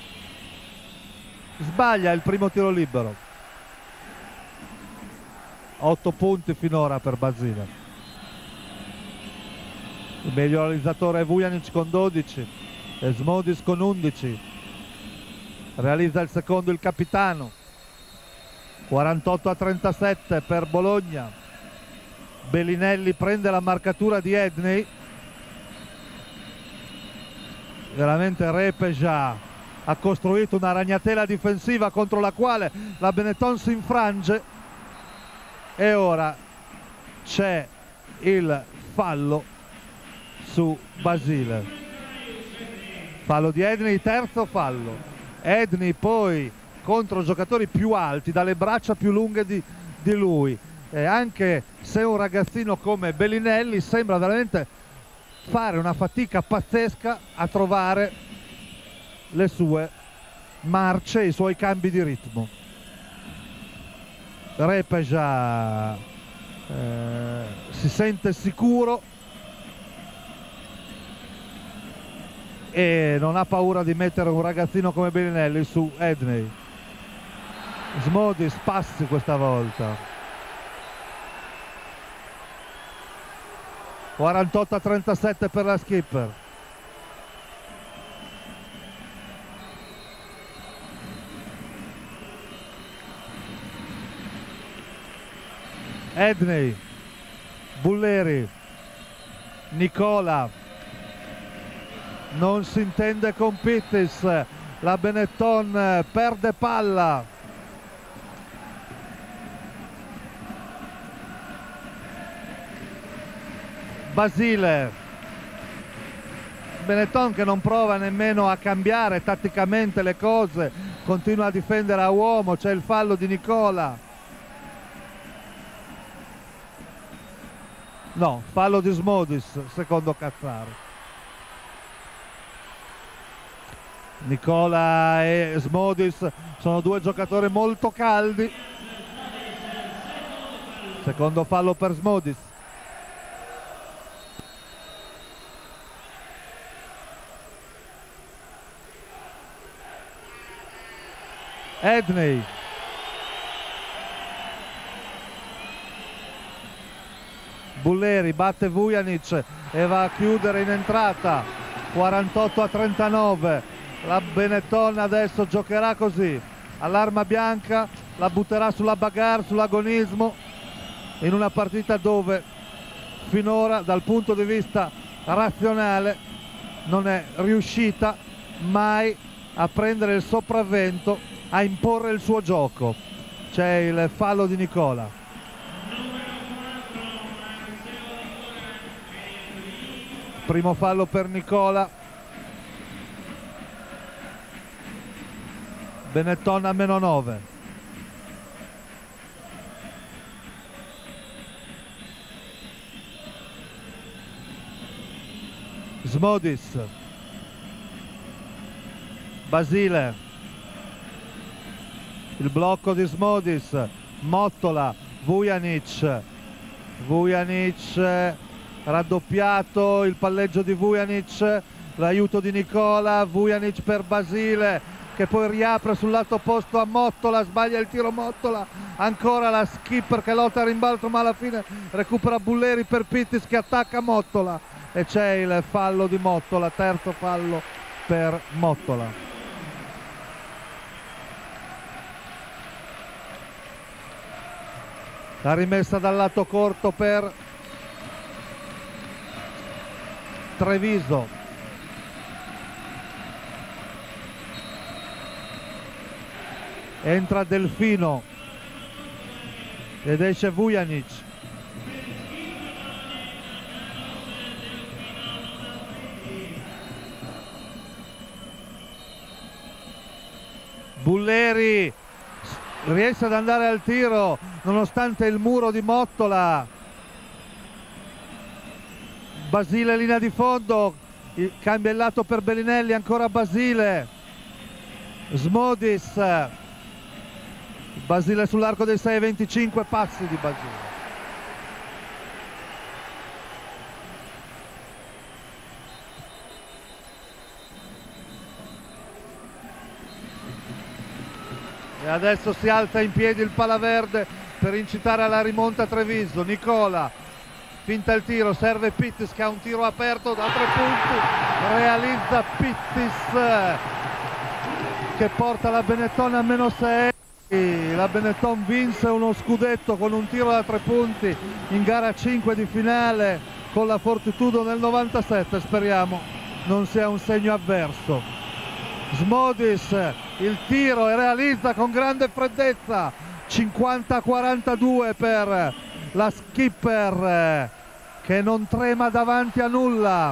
sbaglia il primo tiro libero. 8 punti finora per Basile. Il miglior realizzatore è Vujanic con 12 e Smodis con 11. Realizza il secondo il capitano. 48-37 per Bologna. Bellinelli prende la marcatura di Edney. Veramente Repeja ha costruito una ragnatela difensiva contro la quale la Benetton si infrange, e ora c'è il fallo su Basile. Fallo di Edney, terzo fallo. Edney poi contro giocatori più alti, dalle braccia più lunghe di lui, e anche se un ragazzino come Bellinelli sembra veramente fare una fatica pazzesca a trovare le sue marce, i suoi cambi di ritmo. Repeja si sente sicuro e non ha paura di mettere un ragazzino come Bellinelli su Edney. Smodis passi questa volta. 48-37 per la Skipper. Edney, Bulleri, Nicola, non si intende con Pittis, la Benetton perde palla. Basile, Benetton che non prova nemmeno a cambiare tatticamente le cose, continua a difendere a uomo. C'è il fallo di Nicola. No, fallo di Smodis, secondo Cazzaro. Nicola e Smodis sono due giocatori molto caldi. Secondo fallo per Smodis. Edney, Bulleri batte Vujanic e va a chiudere in entrata. 48-39. La Benetton adesso giocherà così, all'arma bianca, la butterà sulla bagarre, sull'agonismo, in una partita dove finora dal punto di vista razionale non è riuscita mai a prendere il sopravvento, a imporre il suo gioco. C'è il fallo di Nicola. Primo fallo per Nicola. Benetton a -9. Smodis, Basile, il blocco di Smodis, Mottola, Vujanic, raddoppiato il palleggio di Vujanic, l'aiuto di Nicola, Vujanic per Basile che poi riapre sul lato opposto a Mottola, sbaglia il tiro Mottola, ancora la Skipper che lotta a rimbalzo ma alla fine recupera Bulleri per Pittis che attacca Mottola e c'è il fallo di Mottola, terzo fallo per Mottola. La rimessa dal lato corto per Treviso. Entra Delfino ed esce Vujanic. Bulleri riesce ad andare al tiro nonostante il muro di Mottola. Basile linea di fondo, cambia il lato per Bellinelli, ancora Basile. Smodis, Basile sull'arco dei 6,25, passi di Basile. E adesso si alza in piedi il Palaverde per incitare alla rimonta Treviso. Nicola finta il tiro, serve Pittis che ha un tiro aperto da 3 punti, realizza Pittis che porta la Benetton a -6. La Benetton vinse uno scudetto con un tiro da 3 punti in gara 5 di finale con la Fortitudo nel 97, speriamo non sia un segno avverso. Smodis il tiro e realizza con grande freddezza, 50-42 per la Skipper che non trema davanti a nulla.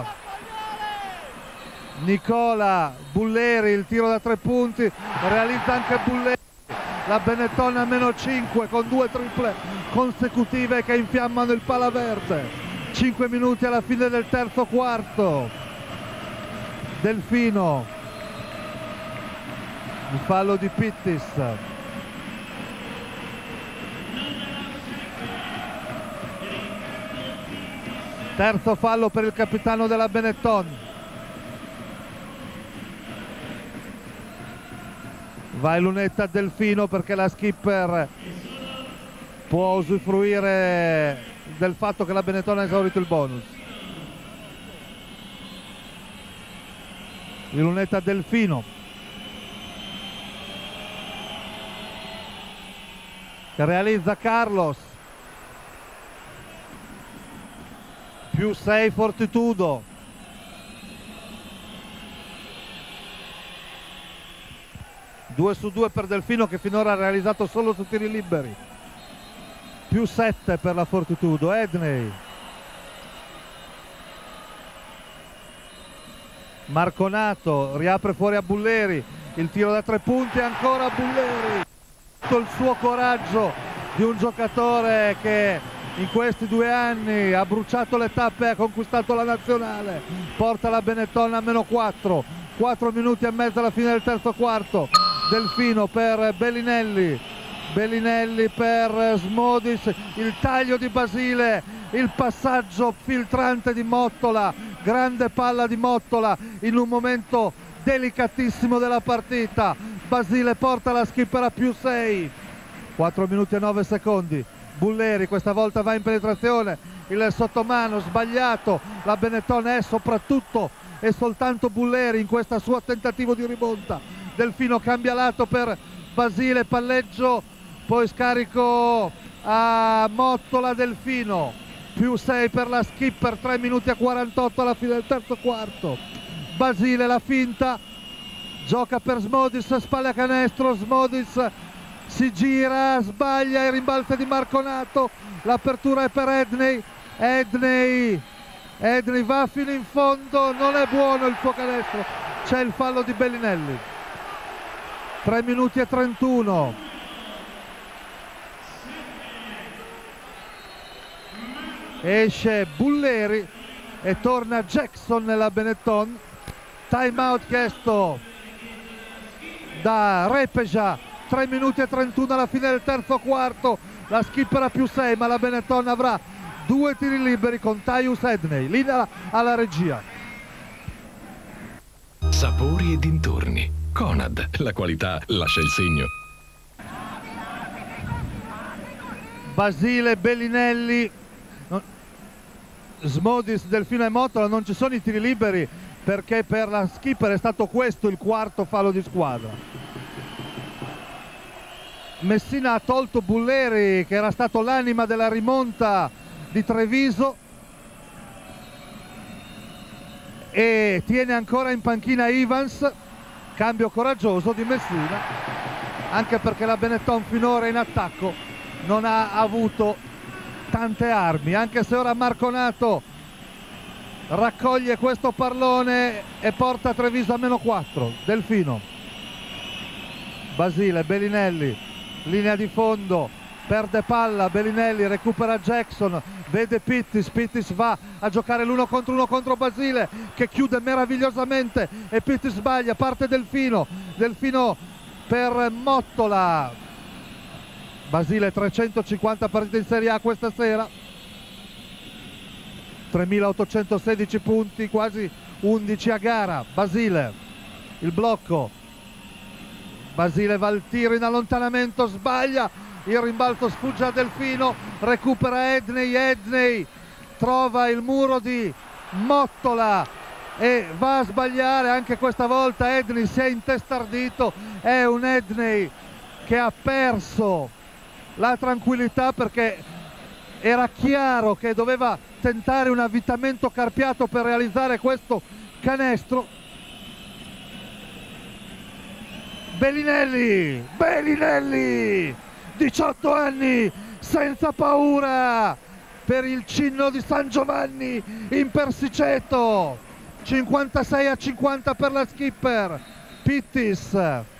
Nicola Bulleri il tiro da 3 punti, realizza anche Bulleri. La Benetton a -5 con 2 triple consecutive che infiammano il Palaverde. 5 minuti alla fine del terzo quarto. Delfino, il fallo di Pittis. Terzo fallo per il capitano della Benetton. Va in lunetta Delfino perché la Skipper può usufruire del fatto che la Benetton ha esaurito il bonus. In lunetta Delfino che realizza Carlos. +6 Fortitudo. Due su 2 per Delfino che finora ha realizzato solo su tiri liberi. +7 per la Fortitudo. Edney. Marconato riapre fuori a Bulleri. Il tiro da 3 punti ancora Bulleri. Il suo coraggio di un giocatore che in questi 2 anni ha bruciato le tappe e ha conquistato la nazionale. Porta la Benetton a -4. 4 minuti e mezzo alla fine del terzo quarto. Delfino per Bellinelli, Bellinelli per Smodis, il taglio di Basile, il passaggio filtrante di Mottola, grande palla di Mottola in un momento delicatissimo della partita. Basile porta la Skipper a +6. 4 minuti e 9 secondi. Bulleri questa volta va in penetrazione, il sottomano sbagliato. La Benetton è soprattutto e soltanto Bulleri in questo suo tentativo di rimonta. Delfino cambia lato per Basile, palleggio, poi scarico a Mottola. Delfino +6 per la Skipper, 3 minuti e 48 alla fine del terzo quarto. Basile la finta, gioca per Smodis, spalle a canestro, Smodis si gira, sbaglia e rimbalza di Marconato. L'apertura è per Edney. Edney va fino in fondo, non è buono il suo canestro, c'è il fallo di Bellinelli. 3 minuti e 31. Esce Bulleri e torna Jackson nella Benetton. Time out chiesto da Repeja. 3 minuti e 31 alla fine del terzo quarto. La Skipper a +6, ma la Benetton avrà 2 tiri liberi con Tyus Edney. Linea alla regia. Sapori e dintorni. Conad, la qualità lascia il segno. Basile, Bellinelli, Smodis, Delfino e Mottola. Non ci sono i tiri liberi perché per la Skipper è stato questo il quarto fallo di squadra. Messina ha tolto Bulleri che era stato l'anima della rimonta di Treviso e tiene ancora in panchina Evans. Cambio coraggioso di Messina, anche perché la Benetton finora in attacco non ha avuto tante armi, anche se ora Marconato raccoglie questo pallone e porta Treviso a -4. Delfino, Basile, Bellinelli, linea di fondo, perde palla, Bellinelli recupera Jackson, vede Pittis, Pittis va a giocare l'1 contro 1 contro Basile che chiude meravigliosamente e Pittis sbaglia, parte Delfino per Mottola. Basile 350 partite in Serie A questa sera, 3816 punti, quasi 11 a gara. Basile, il blocco Basile va al tiro in allontanamento, sbaglia, il rimbalzo sfugge a Delfino, recupera Edney trova il muro di Mottola e va a sbagliare. Anche questa volta Edney si è intestardito, è un Edney che ha perso la tranquillità perché era chiaro che doveva tentare un avvitamento carpiato per realizzare questo canestro. Bellinelli, 18 anni, senza paura per il Cinno di San Giovanni in Persiceto. 56-50 per la skipper Pittis.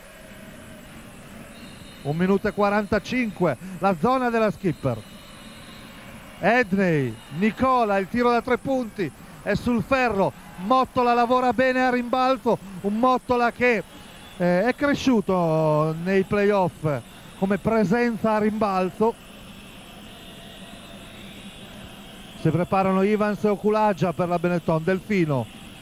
1 minuto e 45 la zona della skipper. Edney, Nicola, il tiro da 3 punti è sul ferro. Mottola lavora bene a rimbalzo, un Mottola che è cresciuto nei playoff come presenza a rimbalzo. Si preparano Evans e Okulaja per la Benetton. Delfino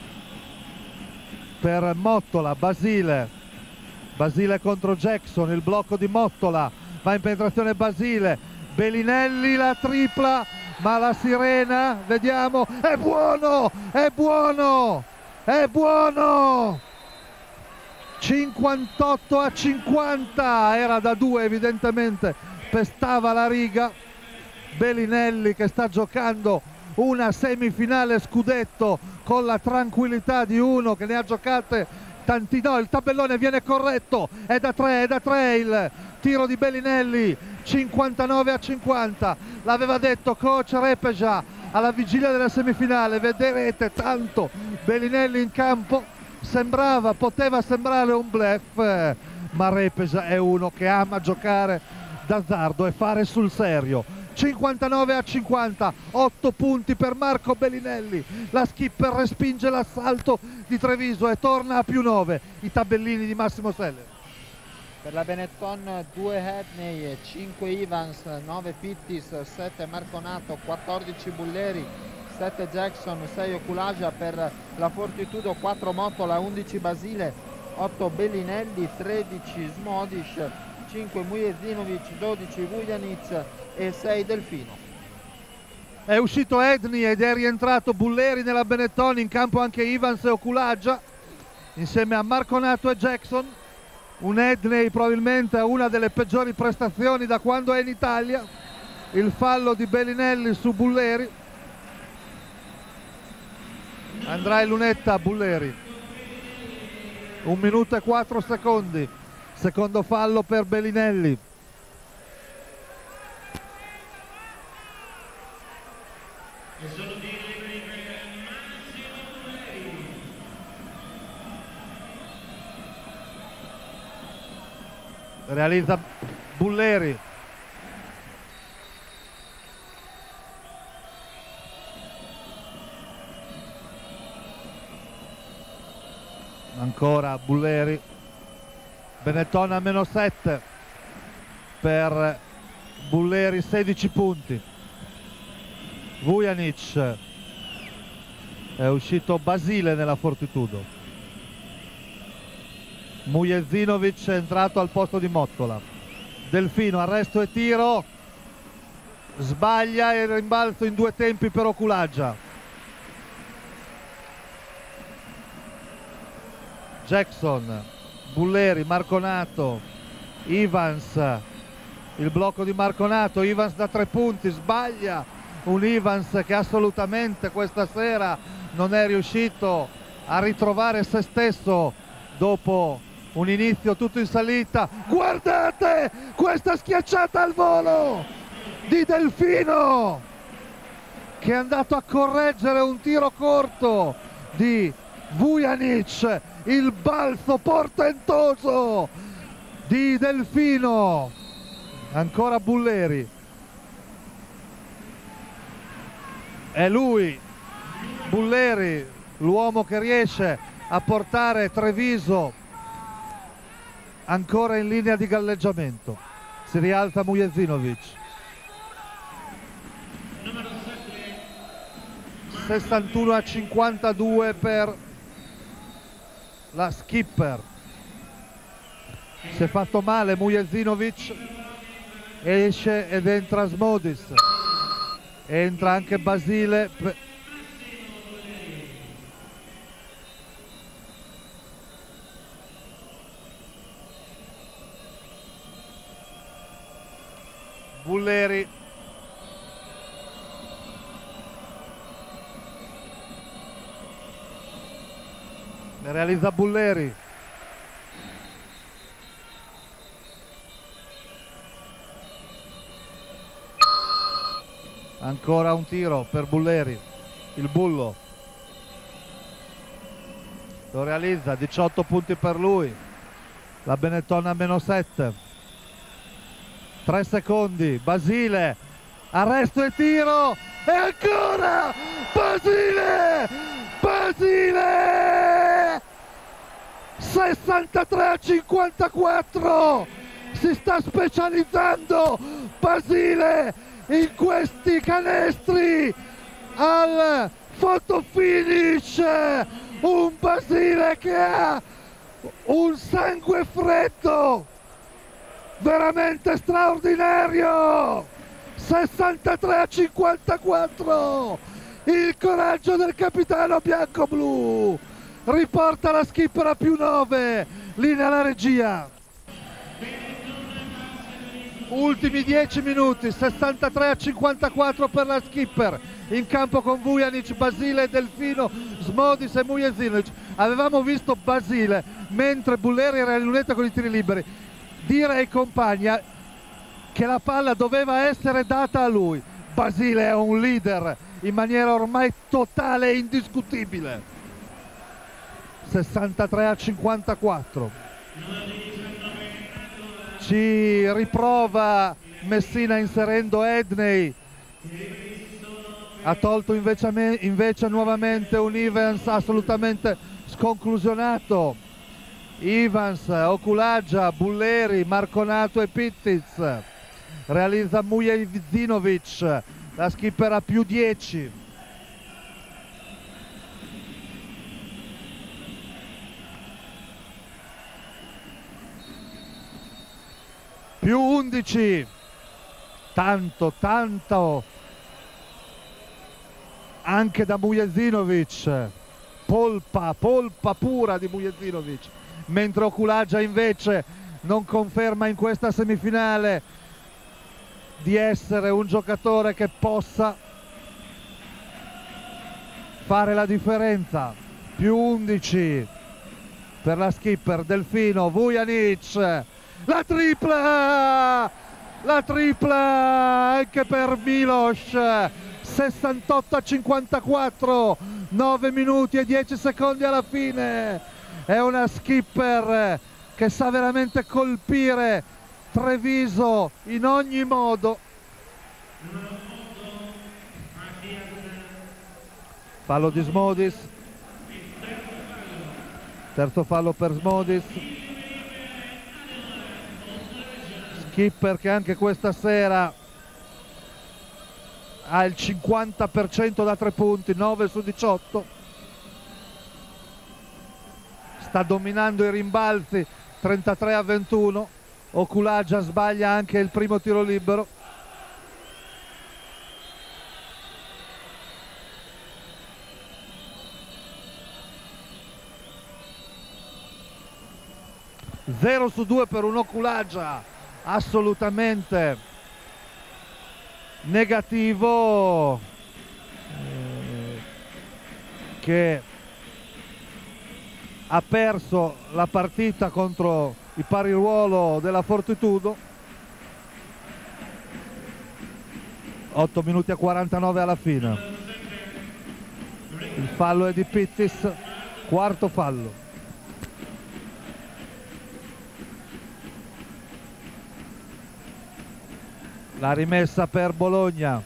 per Mottola, Basile contro Jackson, il blocco di Mottola, va in penetrazione Basile, Bellinelli la tripla, ma la sirena, vediamo, è buono, 58-50, era da 2 evidentemente, pestava la riga. Bellinelli che sta giocando una semifinale scudetto con la tranquillità di uno che ne ha giocate tanti. No, il tabellone viene corretto, è da 3 il tiro di Bellinelli. 59-50, l'aveva detto coach Repeja alla vigilia della semifinale. Vedrete tanto Bellinelli in campo, poteva sembrare un bluff, ma Repeja è uno che ama giocare d'azzardo e fare sul serio. 59-50, 8 punti per Marco Bellinelli. La skipper respinge l'assalto di Treviso e torna a +9 i tabellini di Massimo Seller. Per la Benetton 2 Edney, 5 Evans, 9 Pittis, 7 Marconato, 14 Bulleri, 7 Jackson, 6 Okulaja. Per la Fortitudo 4 Mottola, 11 Basile, 8 Bellinelli, 13 Smodic, 5 Mujezinovic, 12 Vujanic e 6 Delfino. È uscito Edney ed è rientrato Bulleri nella Benetton, in campo anche Evans e Okulaja insieme a Marconato e Jackson. Un Edney probabilmente a una delle peggiori prestazioni da quando è in Italia. Il fallo di Bellinelli su Bulleri. Andrà in lunetta Bulleri. 1 minuto e 4 secondi. Secondo fallo per Bellinelli. Realizza Bulleri. Ancora Bulleri. Benetton a -7 per Bulleri, 16 punti. Vujanic. È uscito Basile nella Fortitudo. Mujezinovic è entrato al posto di Mottola. Delfino, arresto e tiro, sbaglia e il rimbalzo in 2 tempi per Okulaja. Jackson, Bulleri, Marconato, Evans, il blocco di Marconato, Evans da 3 punti, sbaglia, un Evans che assolutamente questa sera non è riuscito a ritrovare se stesso dopo un inizio tutto in salita. Guardate questa schiacciata al volo di Delfino che è andato a correggere un tiro corto di Vujanic. Il balzo portentoso di Delfino. Ancora Bulleri. È lui, Bulleri, l'uomo che riesce a portare Treviso ancora in linea di galleggiamento. Si rialza Mujezinovic. 61-52 per la skipper. Si è fatto male Mujezinovic, esce ed entra Smodis, entra anche Basile. Bulleri, ne realizza Bulleri, ancora un tiro per Bulleri, il bullo lo realizza, 18 punti per lui, la Benetton a -7, 3 secondi, Basile, arresto e tiro, e ancora Basile, Basile, 63-54, si sta specializzando Basile in questi canestri al photo finish, un Basile che ha un sangue freddo veramente straordinario. 63-54, il coraggio del capitano bianco-blu, riporta la skipper a +9, linea alla regia. Ultimi 10 minuti, 63-54 per la skipper, in campo con Vujanic, Basile, Delfino, Smodis e Mujezinovic. Avevamo visto Basile, mentre Bulleri era in lunetta con i tiri liberi, dire ai compagni che la palla doveva essere data a lui. Basile è un leader in maniera ormai totale e indiscutibile. 63-54. Ci riprova Messina inserendo Edney, ha tolto invece nuovamente un Evans assolutamente sconclusionato. Evans, Okulaja, Bulleri, Marconato e Pittiz, realizza Mujezinovic, la skipper a +10. +11, tanto anche da Mujezinovic, polpa pura di Mujezinovic, mentre Okulaja invece non conferma in questa semifinale di essere un giocatore che possa fare la differenza. +11 per la skipper Delfino, Vujanic, la tripla anche per Milos, 68-54, 9 minuti e 10 secondi alla fine. È una skipper che sa veramente colpire Treviso in ogni modo. Fallo di Smodis, terzo fallo per Smodis. Skipper che anche questa sera ha il 50% da 3 punti, 9 su 18. Sta dominando i rimbalzi, 33-21. Okulaja sbaglia anche il primo tiro libero. Zero su 2 per un Okulaja assolutamente negativo, che ha perso la partita contro il pari ruolo della Fortitudo. 8 minuti e 49 alla fine. Il fallo è di Pittis, quarto fallo. La rimessa per Bologna.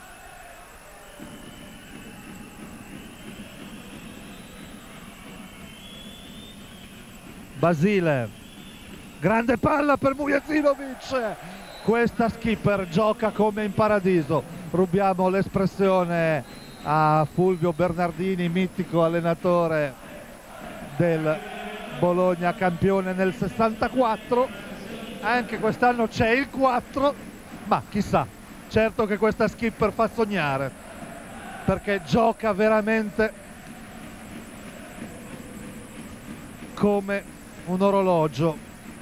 Basile, grande palla per Mujezinovic. Questa skipper gioca come in paradiso. Rubiamo l'espressione a Fulvio Bernardini, mitico allenatore del Bologna campione nel 64, anche quest'anno c'è il 4, ma chissà, certo che questa skipper fa sognare, perché gioca veramente come un orologio,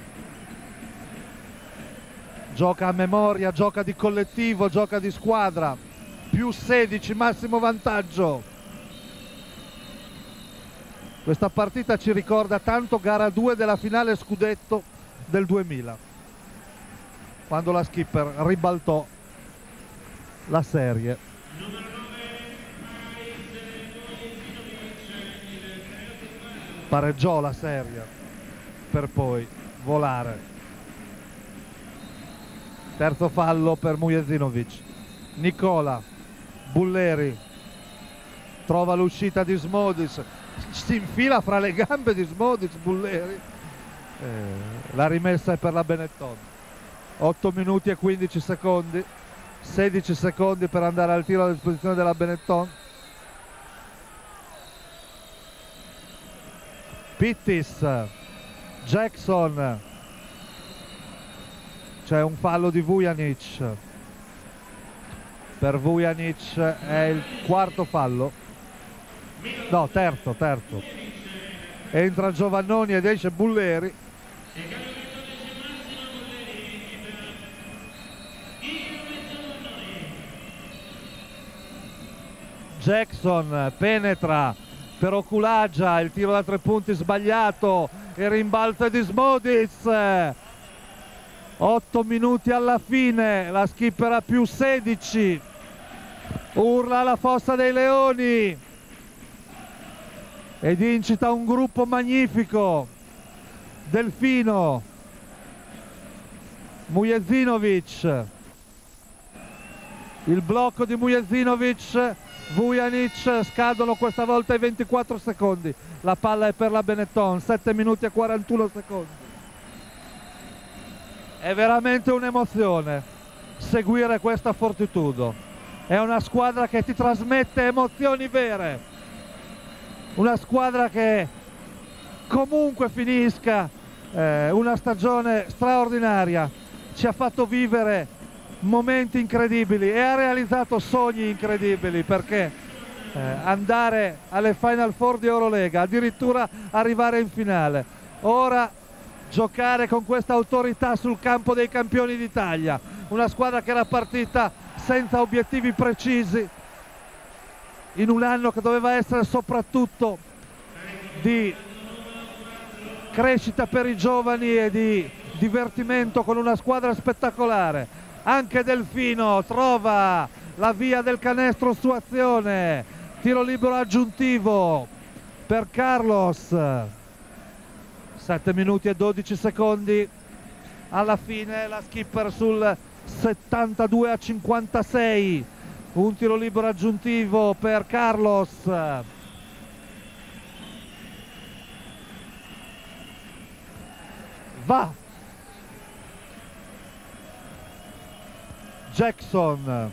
gioca a memoria, gioca di collettivo, gioca di squadra, più 16, massimo vantaggio. Questa partita ci ricorda tanto gara 2 della finale scudetto del 2000, quando la skipper ribaltò la serie. Pareggiò la serie per poi volare. Terzo fallo per Mujezinovic. Nicola Bulleri trova l'uscita di Smodis, si infila fra le gambe di Smodis Bulleri. La rimessa è per la Benetton. 8 minuti e 15 secondi, 16 secondi per andare al tiro a disposizione della Benetton. Pittis, Jackson, c'è un fallo di Vujanic. Per Vujanic è il quarto fallo, no, terzo. Entra Giovannoni ed esce Bulleri. Jackson penetra per Okulaja, il tiro da 3 punti sbagliato, il rimbalzo di Smodis. 8 minuti alla fine, la skipper a più 16, urla la fossa dei leoni ed incita un gruppo magnifico. Delfino, Mujezinovic, il blocco di Mujezinovic, Vujanic, scadono questa volta i 24 secondi, la palla è per la Benetton, 7 minuti e 41 secondi. È veramente un'emozione seguire questa Fortitudo, è una squadra che ti trasmette emozioni vere, una squadra che comunque finisca una stagione straordinaria, ci ha fatto vivere momenti incredibili e ha realizzato sogni incredibili, perché andare alle Final Four di Eurolega, addirittura arrivare in finale, ora giocare con questa autorità sul campo dei campioni d'Italia, una squadra che era partita senza obiettivi precisi in un anno che doveva essere soprattutto di crescita per i giovani e di divertimento, con una squadra spettacolare. Anche Delfino trova la via del canestro su azione, tiro libero aggiuntivo per Carlos. 7 minuti e 12 secondi alla fine, la skipper sul 72-56, un tiro libero aggiuntivo per Carlos. Va Jackson,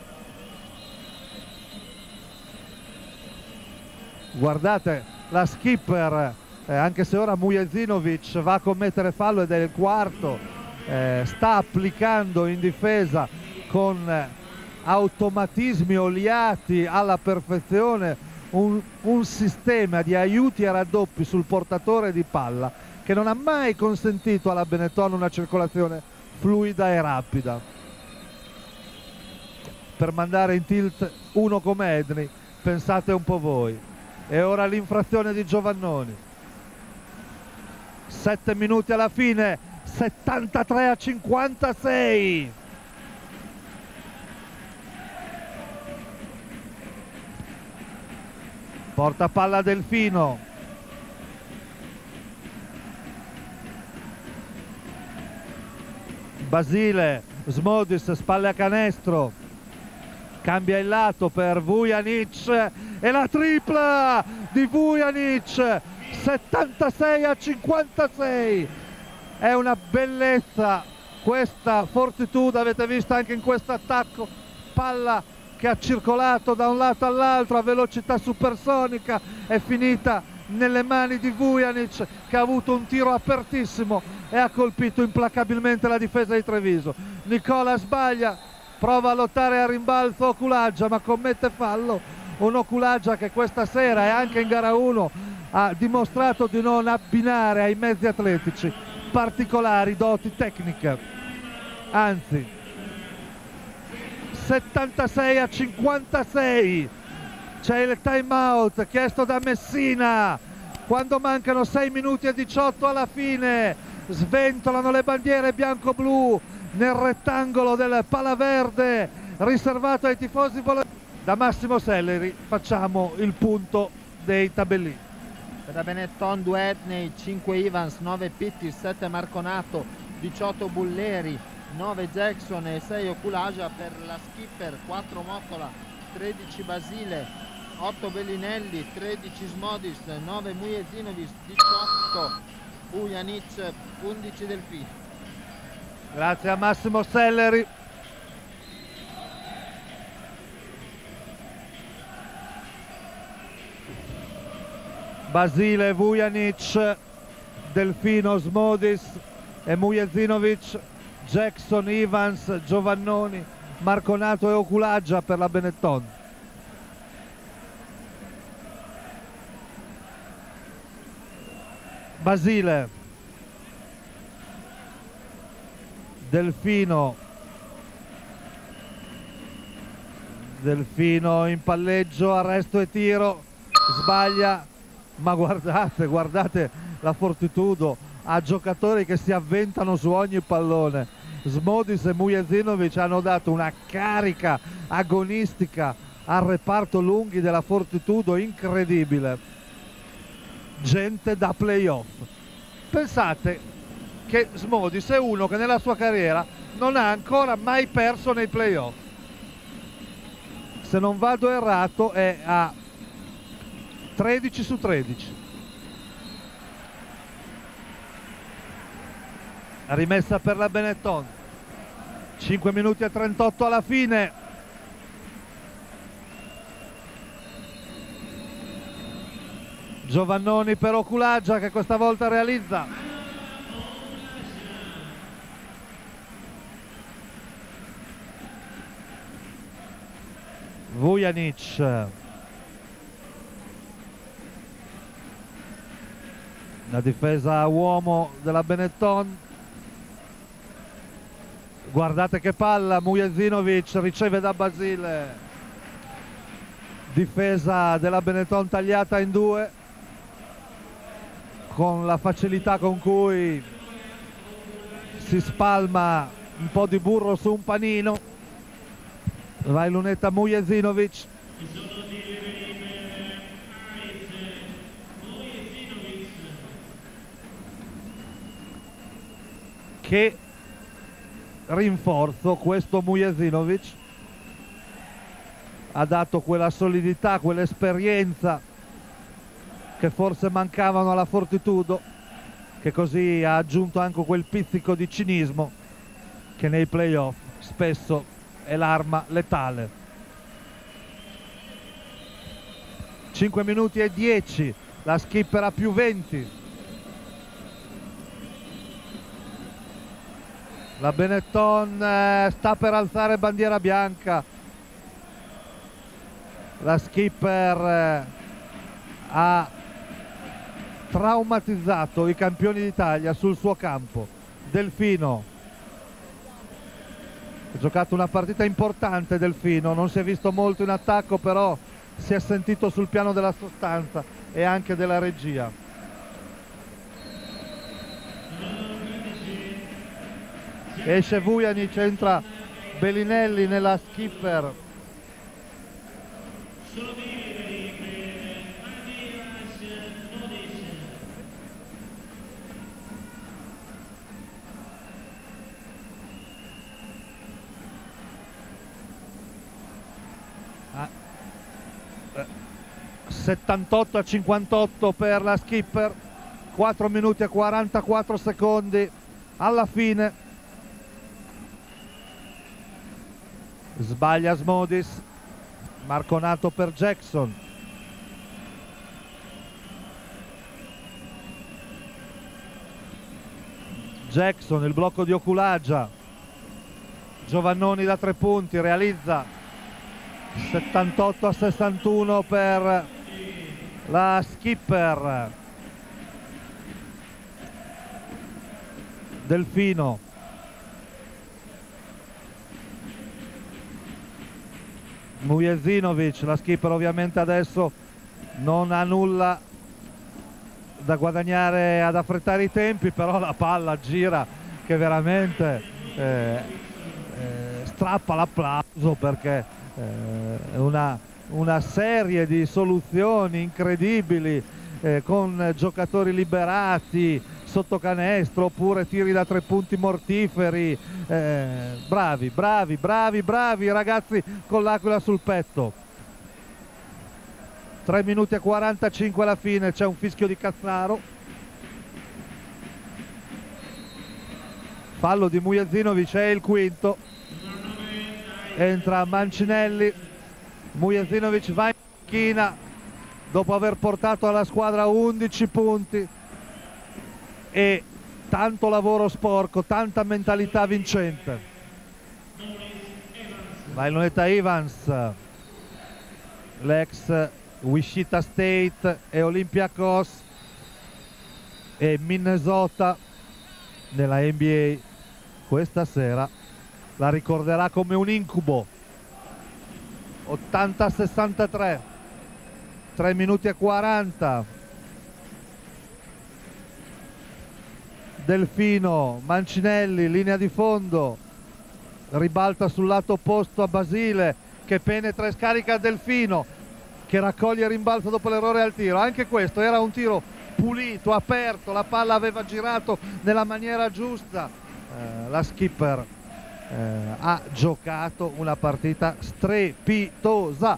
guardate la skipper, anche se ora Mujezinovic va a commettere fallo ed è il quarto, sta applicando in difesa con automatismi oliati alla perfezione un sistema di aiuti e raddoppi sul portatore di palla che non ha mai consentito alla Benetton una circolazione fluida e rapida. Per mandare in tilt uno come Edney, pensate un po' voi. E ora l'infrazione di Giovannoni. 7 minuti alla fine, 73-56. Porta palla Delfino. Basile, Smodis, spalle a canestro, cambia il lato per Vujanic e la tripla di Vujanic, 76-56. È una bellezza questa Fortitudo, avete visto anche in questo attacco, palla che ha circolato da un lato all'altro a velocità supersonica, è finita nelle mani di Vujanic, che ha avuto un tiro apertissimo e ha colpito implacabilmente la difesa di Treviso. Nicola sbaglia, prova a lottare a rimbalzo Okulaja, ma commette fallo. Un Okulaja che questa sera e anche in gara 1 ha dimostrato di non abbinare ai mezzi atletici particolari doti tecniche, anzi 76-56 c'è il time out chiesto da Messina quando mancano 6 minuti e 18 alla fine. Sventolano le bandiere bianco-blu nel rettangolo del palaverde riservato ai tifosi volontari. Da Massimo Selleri facciamo il punto dei tabellini. Per la Benetton 2 Etney, 5 Ivans, 9 Pitti, 7 Marconato, 18 Bulleri, 9 Jackson e 6 Okulaja. Per la Skipper 4 Moccola, 13 Basile, 8 Bellinelli, 13 Smodis, 9 Mujezinovic, 18 Vujanic, 11 Delfino. Grazie a Massimo Selleri. Basile, Vujanic, Delfino, Smodis e Mujezinovic, Jackson, Ivans, Giovannoni, Marconato e Okulaja per la Benetton. Basile, Delfino in palleggio, arresto e tiro, sbaglia. Ma guardate la Fortitudo, ha giocatori che si avventano su ogni pallone. Smodis e Mujezinovic hanno dato una carica agonistica al reparto lunghi della Fortitudo incredibile. Gente da playoff. Pensate che Smodis è uno che nella sua carriera non ha ancora mai perso nei playoff. Se non vado errato è a 13 su 13. Rimessa per la Benetton. 5 minuti e 38 alla fine. Giovannoni per Okulaja che questa volta realizza. Vujanic. La difesa a uomo della Benetton. Guardate che palla, Mujezinovic riceve da Basile. Difesa della Benetton tagliata in due con la facilità con cui si spalma un po' di burro su un panino. Va in lunetta Mujezinovic. Che rinforzo questo Mujezinovic, ha dato quella solidità, quell'esperienza che forse mancavano alla Fortitudo, che così ha aggiunto anche quel pizzico di cinismo che nei playoff spesso è l'arma letale. 5 minuti e 10, la Skipper a più 20. La Benetton sta per alzare bandiera bianca. La Skipper ha traumatizzato i campioni d'Italia sul suo campo. Delfino ha giocato una partita importante. Delfino non si è visto molto in attacco, però si è sentito sul piano della sostanza e anche della regia. Esce Vujanic, entra Bellinelli nella Skipper. Ah. 78-58 per la Skipper, 4 minuti e 44 secondi alla fine. Sbaglia Smodis, Marconato per Jackson. Jackson, il blocco di Okulaja, Giovannoni da 3 punti, realizza 78-61 per la skipper. Delfino, Mujezinovic, la skipper ovviamente adesso non ha nulla da guadagnare ad affrettare i tempi, però la palla gira che veramente strappa l'applauso, perché è una serie di soluzioni incredibili, con giocatori liberati sotto canestro oppure tiri da 3 punti mortiferi. Bravi ragazzi con l'Aquila sul petto. 3 minuti e 45 alla fine, c'è un fischio di Cazzaro, fallo di Mujezinovic, è il quinto, entra Mancinelli, Mujezinovic va in panchina dopo aver portato alla squadra 11 punti e tanto lavoro sporco, tanta mentalità vincente. Va in lunetta Evans, l'ex Wichita State e Olympiacos e Minnesota nella NBA questa sera la ricorderà come un incubo. 80-63, 3 minuti e 40. Delfino, Mancinelli, linea di fondo, ribalta sul lato opposto a Basile che penetra e scarica Delfino, che raccoglie il rimbalzo dopo l'errore al tiro. Anche questo era un tiro pulito, aperto, la palla aveva girato nella maniera giusta. La skipper ha giocato una partita strepitosa.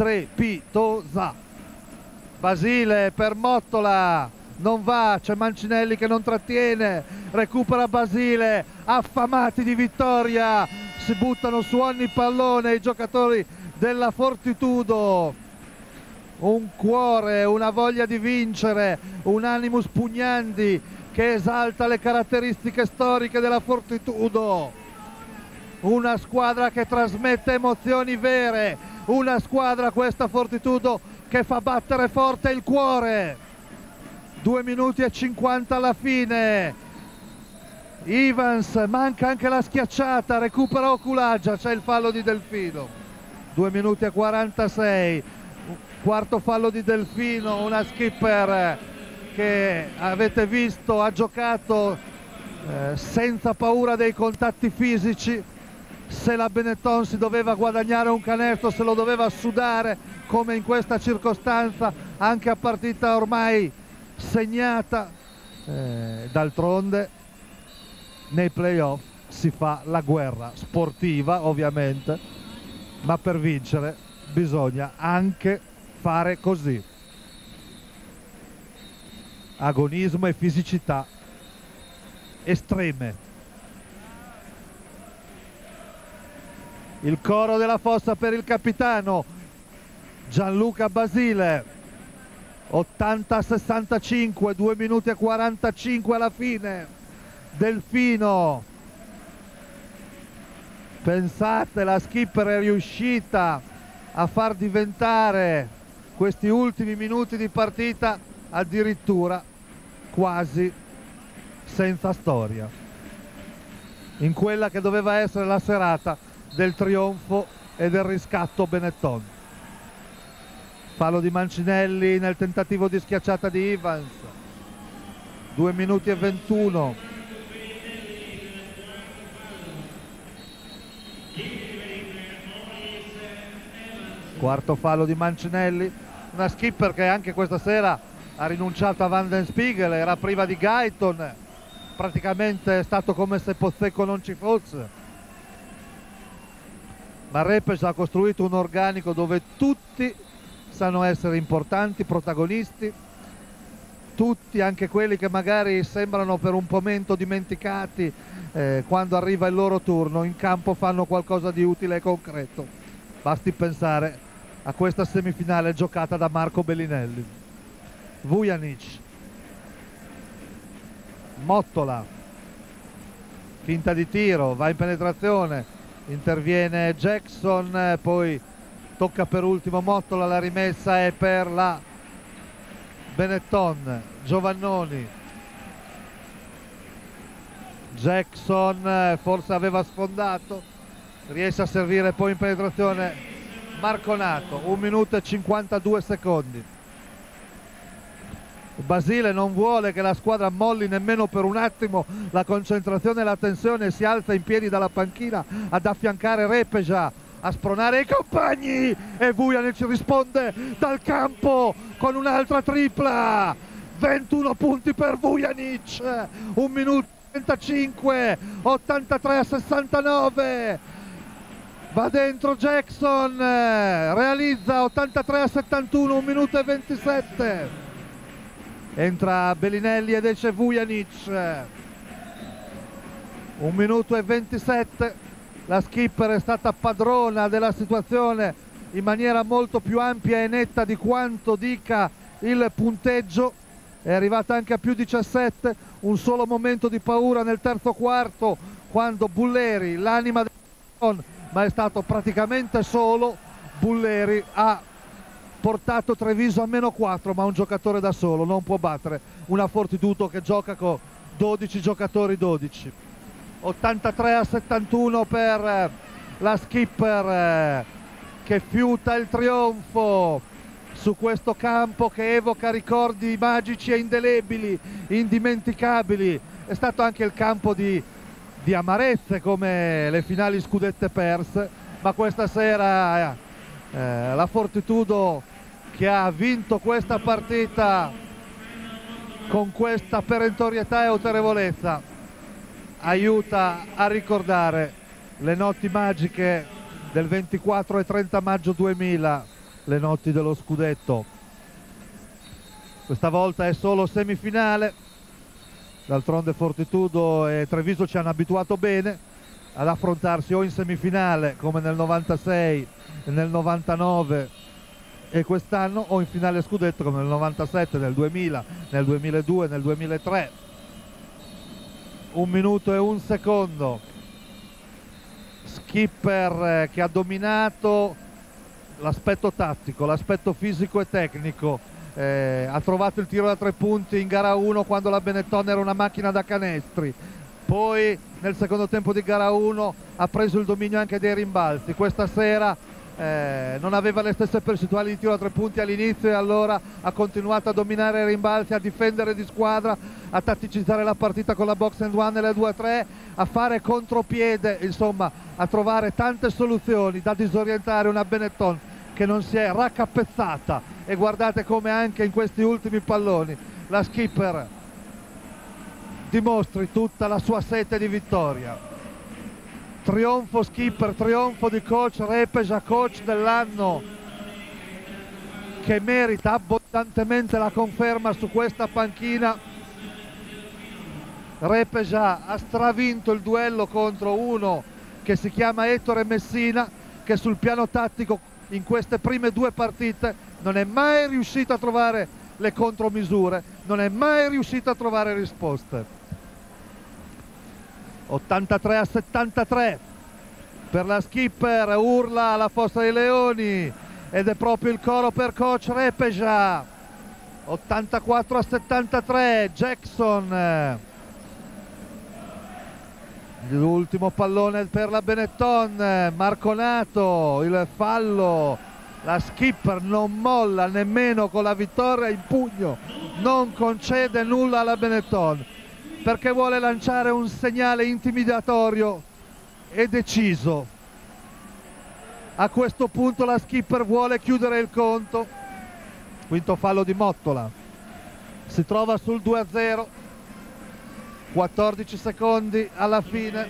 Basile per Mottola, non va, c'è Mancinelli che non trattiene, recupera Basile, affamati di vittoria, si buttano su ogni pallone i giocatori della Fortitudo. Un cuore, una voglia di vincere, un animus pugnandi che esalta le caratteristiche storiche della Fortitudo. Una squadra che trasmette emozioni vere, una squadra, questa Fortitudo, che fa battere forte il cuore. 2 minuti e 50 alla fine. Evans, manca anche la schiacciata, recupera Okulaja, c'è il fallo di Delfino. 2 minuti e 46. Quarto fallo di Delfino, una skipper che avete visto ha giocato senza paura dei contatti fisici. Se la Benetton si doveva guadagnare un canestro, se lo doveva sudare, come in questa circostanza, anche a partita ormai segnata. D'altronde nei playoff si fa la guerra sportiva, ovviamente, ma per vincere bisogna anche fare così: agonismo e fisicità estreme. Il coro della fossa per il capitano Gianluca Basile. 80-65, 2 minuti e 45 alla fine. Delfino, pensate, la skipper è riuscita a far diventare questi ultimi minuti di partita addirittura quasi senza storia, in quella che doveva essere la serata del trionfo e del riscatto Benetton. Fallo di Mancinelli nel tentativo di schiacciata di Evans. 2 minuti e 21. Quarto fallo di Mancinelli. Una skipper che anche questa sera ha rinunciato a Van den Spiegel, era priva di Guyton, praticamente è stato come se Pozzecco non ci fosse. Ma Repes ha costruito un organico dove tutti sanno essere importanti, protagonisti, tutti, anche quelli che magari sembrano per un momento dimenticati, quando arriva il loro turno in campo fanno qualcosa di utile e concreto. Basti pensare a questa semifinale giocata da Marco Bellinelli. Vujanic, Mottola, finta di tiro, va in penetrazione, interviene Jackson, poi tocca per ultimo Mottola, la rimessa è per la Benetton. Giovannoni, Jackson forse aveva sfondato, riesce a servire poi in penetrazione Marconato. 1 minuto e 52 secondi. Basile non vuole che la squadra molli nemmeno per un attimo la concentrazione e la tensione, si alza in piedi dalla panchina ad affiancare Repeja, a spronare i compagni, e Vujanic risponde dal campo con un'altra tripla. 21 punti per Vujanic, 1 minuto e 35, 83 a 69. Va dentro Jackson, realizza 83 a 71, 1 minuto e 27. Entra Bellinelli ed esce Vujanic. 1 minuto e 27. La skipper è stata padrona della situazione in maniera molto più ampia e netta di quanto dica il punteggio. È arrivata anche a più 17. Un solo momento di paura nel terzo quarto, quando Bulleri, l'anima del ma è stato praticamente solo, Bulleri ha portato Treviso a -4, ma un giocatore da solo non può battere una Fortitudo che gioca con 12 giocatori 12. 83 a 71 per la skipper che fiuta il trionfo su questo campo che evoca ricordi magici e indelebili, indimenticabili. È stato anche il campo di amarezze come le finali scudette perse, ma questa sera la Fortitudo, che ha vinto questa partita con questa perentorietà e autorevolezza, aiuta a ricordare le notti magiche del 24 e 30 maggio 2000, le notti dello scudetto. Questa volta è solo semifinale, d'altronde Fortitudo e Treviso ci hanno abituato bene ad affrontarsi o in semifinale come nel 96 e nel 99 e quest'anno, o in finale scudetto come nel 97, nel 2000, nel 2002, nel 2003. 1 minuto e 1 secondo. Skipper che ha dominato l'aspetto tattico, l'aspetto fisico e tecnico, ha trovato il tiro da 3 punti in gara 1 quando la Benetton era una macchina da canestri, poi nel secondo tempo di gara 1 ha preso il dominio anche dei rimbalzi. Questa sera non aveva le stesse percentuali di tiro da 3 punti all'inizio, e allora ha continuato a dominare i rimbalzi, a difendere di squadra, a tatticizzare la partita con la box and one e le 2-3, a fare contropiede, insomma a trovare tante soluzioni da disorientare una Benetton che non si è raccapezzata. E guardate come anche in questi ultimi palloni la skipper dimostri tutta la sua sete di vittoria. Trionfo skipper, trionfo di coach Repeja, coach dell'anno, che merita abbondantemente la conferma su questa panchina. Repeja ha stravinto il duello contro uno che si chiama Ettore Messina, che sul piano tattico in queste prime 2 partite non è mai riuscito a trovare le contromisure, non è mai riuscito a trovare risposte. 83 a 73 per la skipper, urla alla Fossa dei Leoni, ed è proprio il coro per coach Repeja. 84 a 73 Jackson, l'ultimo pallone per la Benetton, Marconato, il fallo. La skipper non molla nemmeno con la vittoria in pugno, non concede nulla alla Benetton, perché vuole lanciare un segnale intimidatorio e deciso. A questo punto la skipper vuole chiudere il conto. Quinto fallo di Mottola. Si trova sul 2-0, 14 secondi alla fine.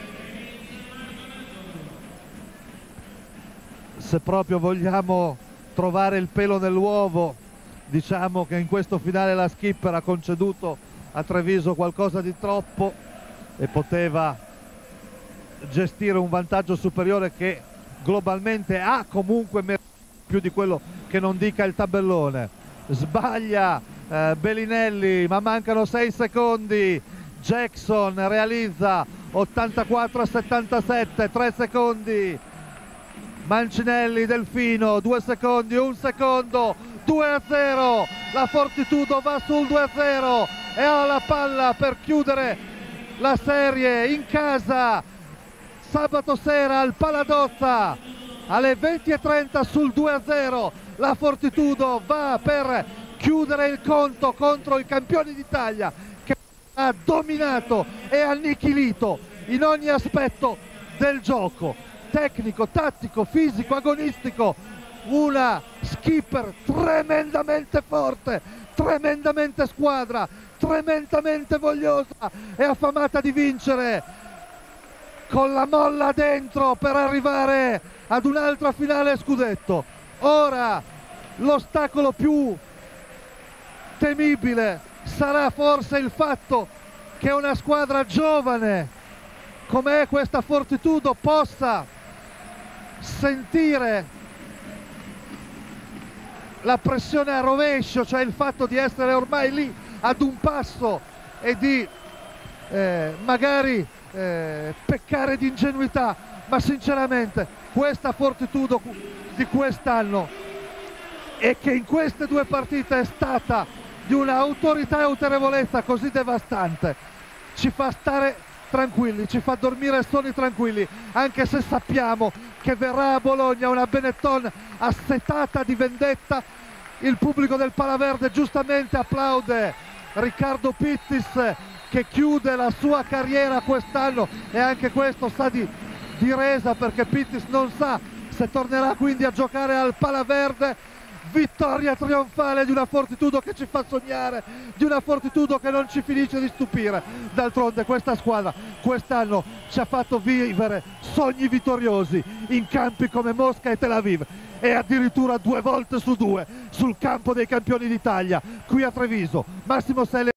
Se proprio vogliamo trovare il pelo nell'uovo, diciamo che in questo finale la skipper ha conceduto a Treviso qualcosa di troppo e poteva gestire un vantaggio superiore che globalmente ha comunque più di quello che non dica il tabellone. Sbaglia Bellinelli, ma mancano 6 secondi. Jackson realizza 84-77, 3 secondi. Mancinelli, Delfino, 2 secondi, 1 secondo, 2-0. La Fortitudo va sul 2-0 e ha la palla per chiudere la serie in casa sabato sera al Paladozza alle 20:30 sul 2-0. La Fortitudo va per chiudere il conto contro i campioni d'Italia che ha dominato e annichilito in ogni aspetto del gioco, tecnico, tattico, fisico, agonistico. Una skipper tremendamente forte, tremendamente squadra, tremendamente vogliosa e affamata di vincere, con la molla dentro per arrivare ad un'altra finale scudetto. Ora l'ostacolo più temibile sarà forse il fatto che una squadra giovane come è questa Fortitudo possa sentire la pressione a rovescio, cioè il fatto di essere ormai lì ad un passo e di magari peccare di ingenuità, ma sinceramente questa Fortitudo di quest'anno e che in queste 2 partite è stata di un'autorità e autorevolezza così devastante ci fa stare tranquilli, ci fa dormire sonni tranquilli, anche se sappiamo che verrà a Bologna una Benetton assetata di vendetta. Il pubblico del Palaverde giustamente applaude Riccardo Pittis che chiude la sua carriera quest'anno, e anche questo sa di resa, perché Pittis non sa se tornerà quindi a giocare al Palaverde. Vittoria trionfale di una Fortitudo che ci fa sognare, di una Fortitudo che non ci finisce di stupire. D'altronde questa squadra quest'anno ci ha fatto vivere sogni vittoriosi in campi come Mosca e Tel Aviv, e addirittura 2 volte su 2 sul campo dei campioni d'Italia qui a Treviso. Massimo Selli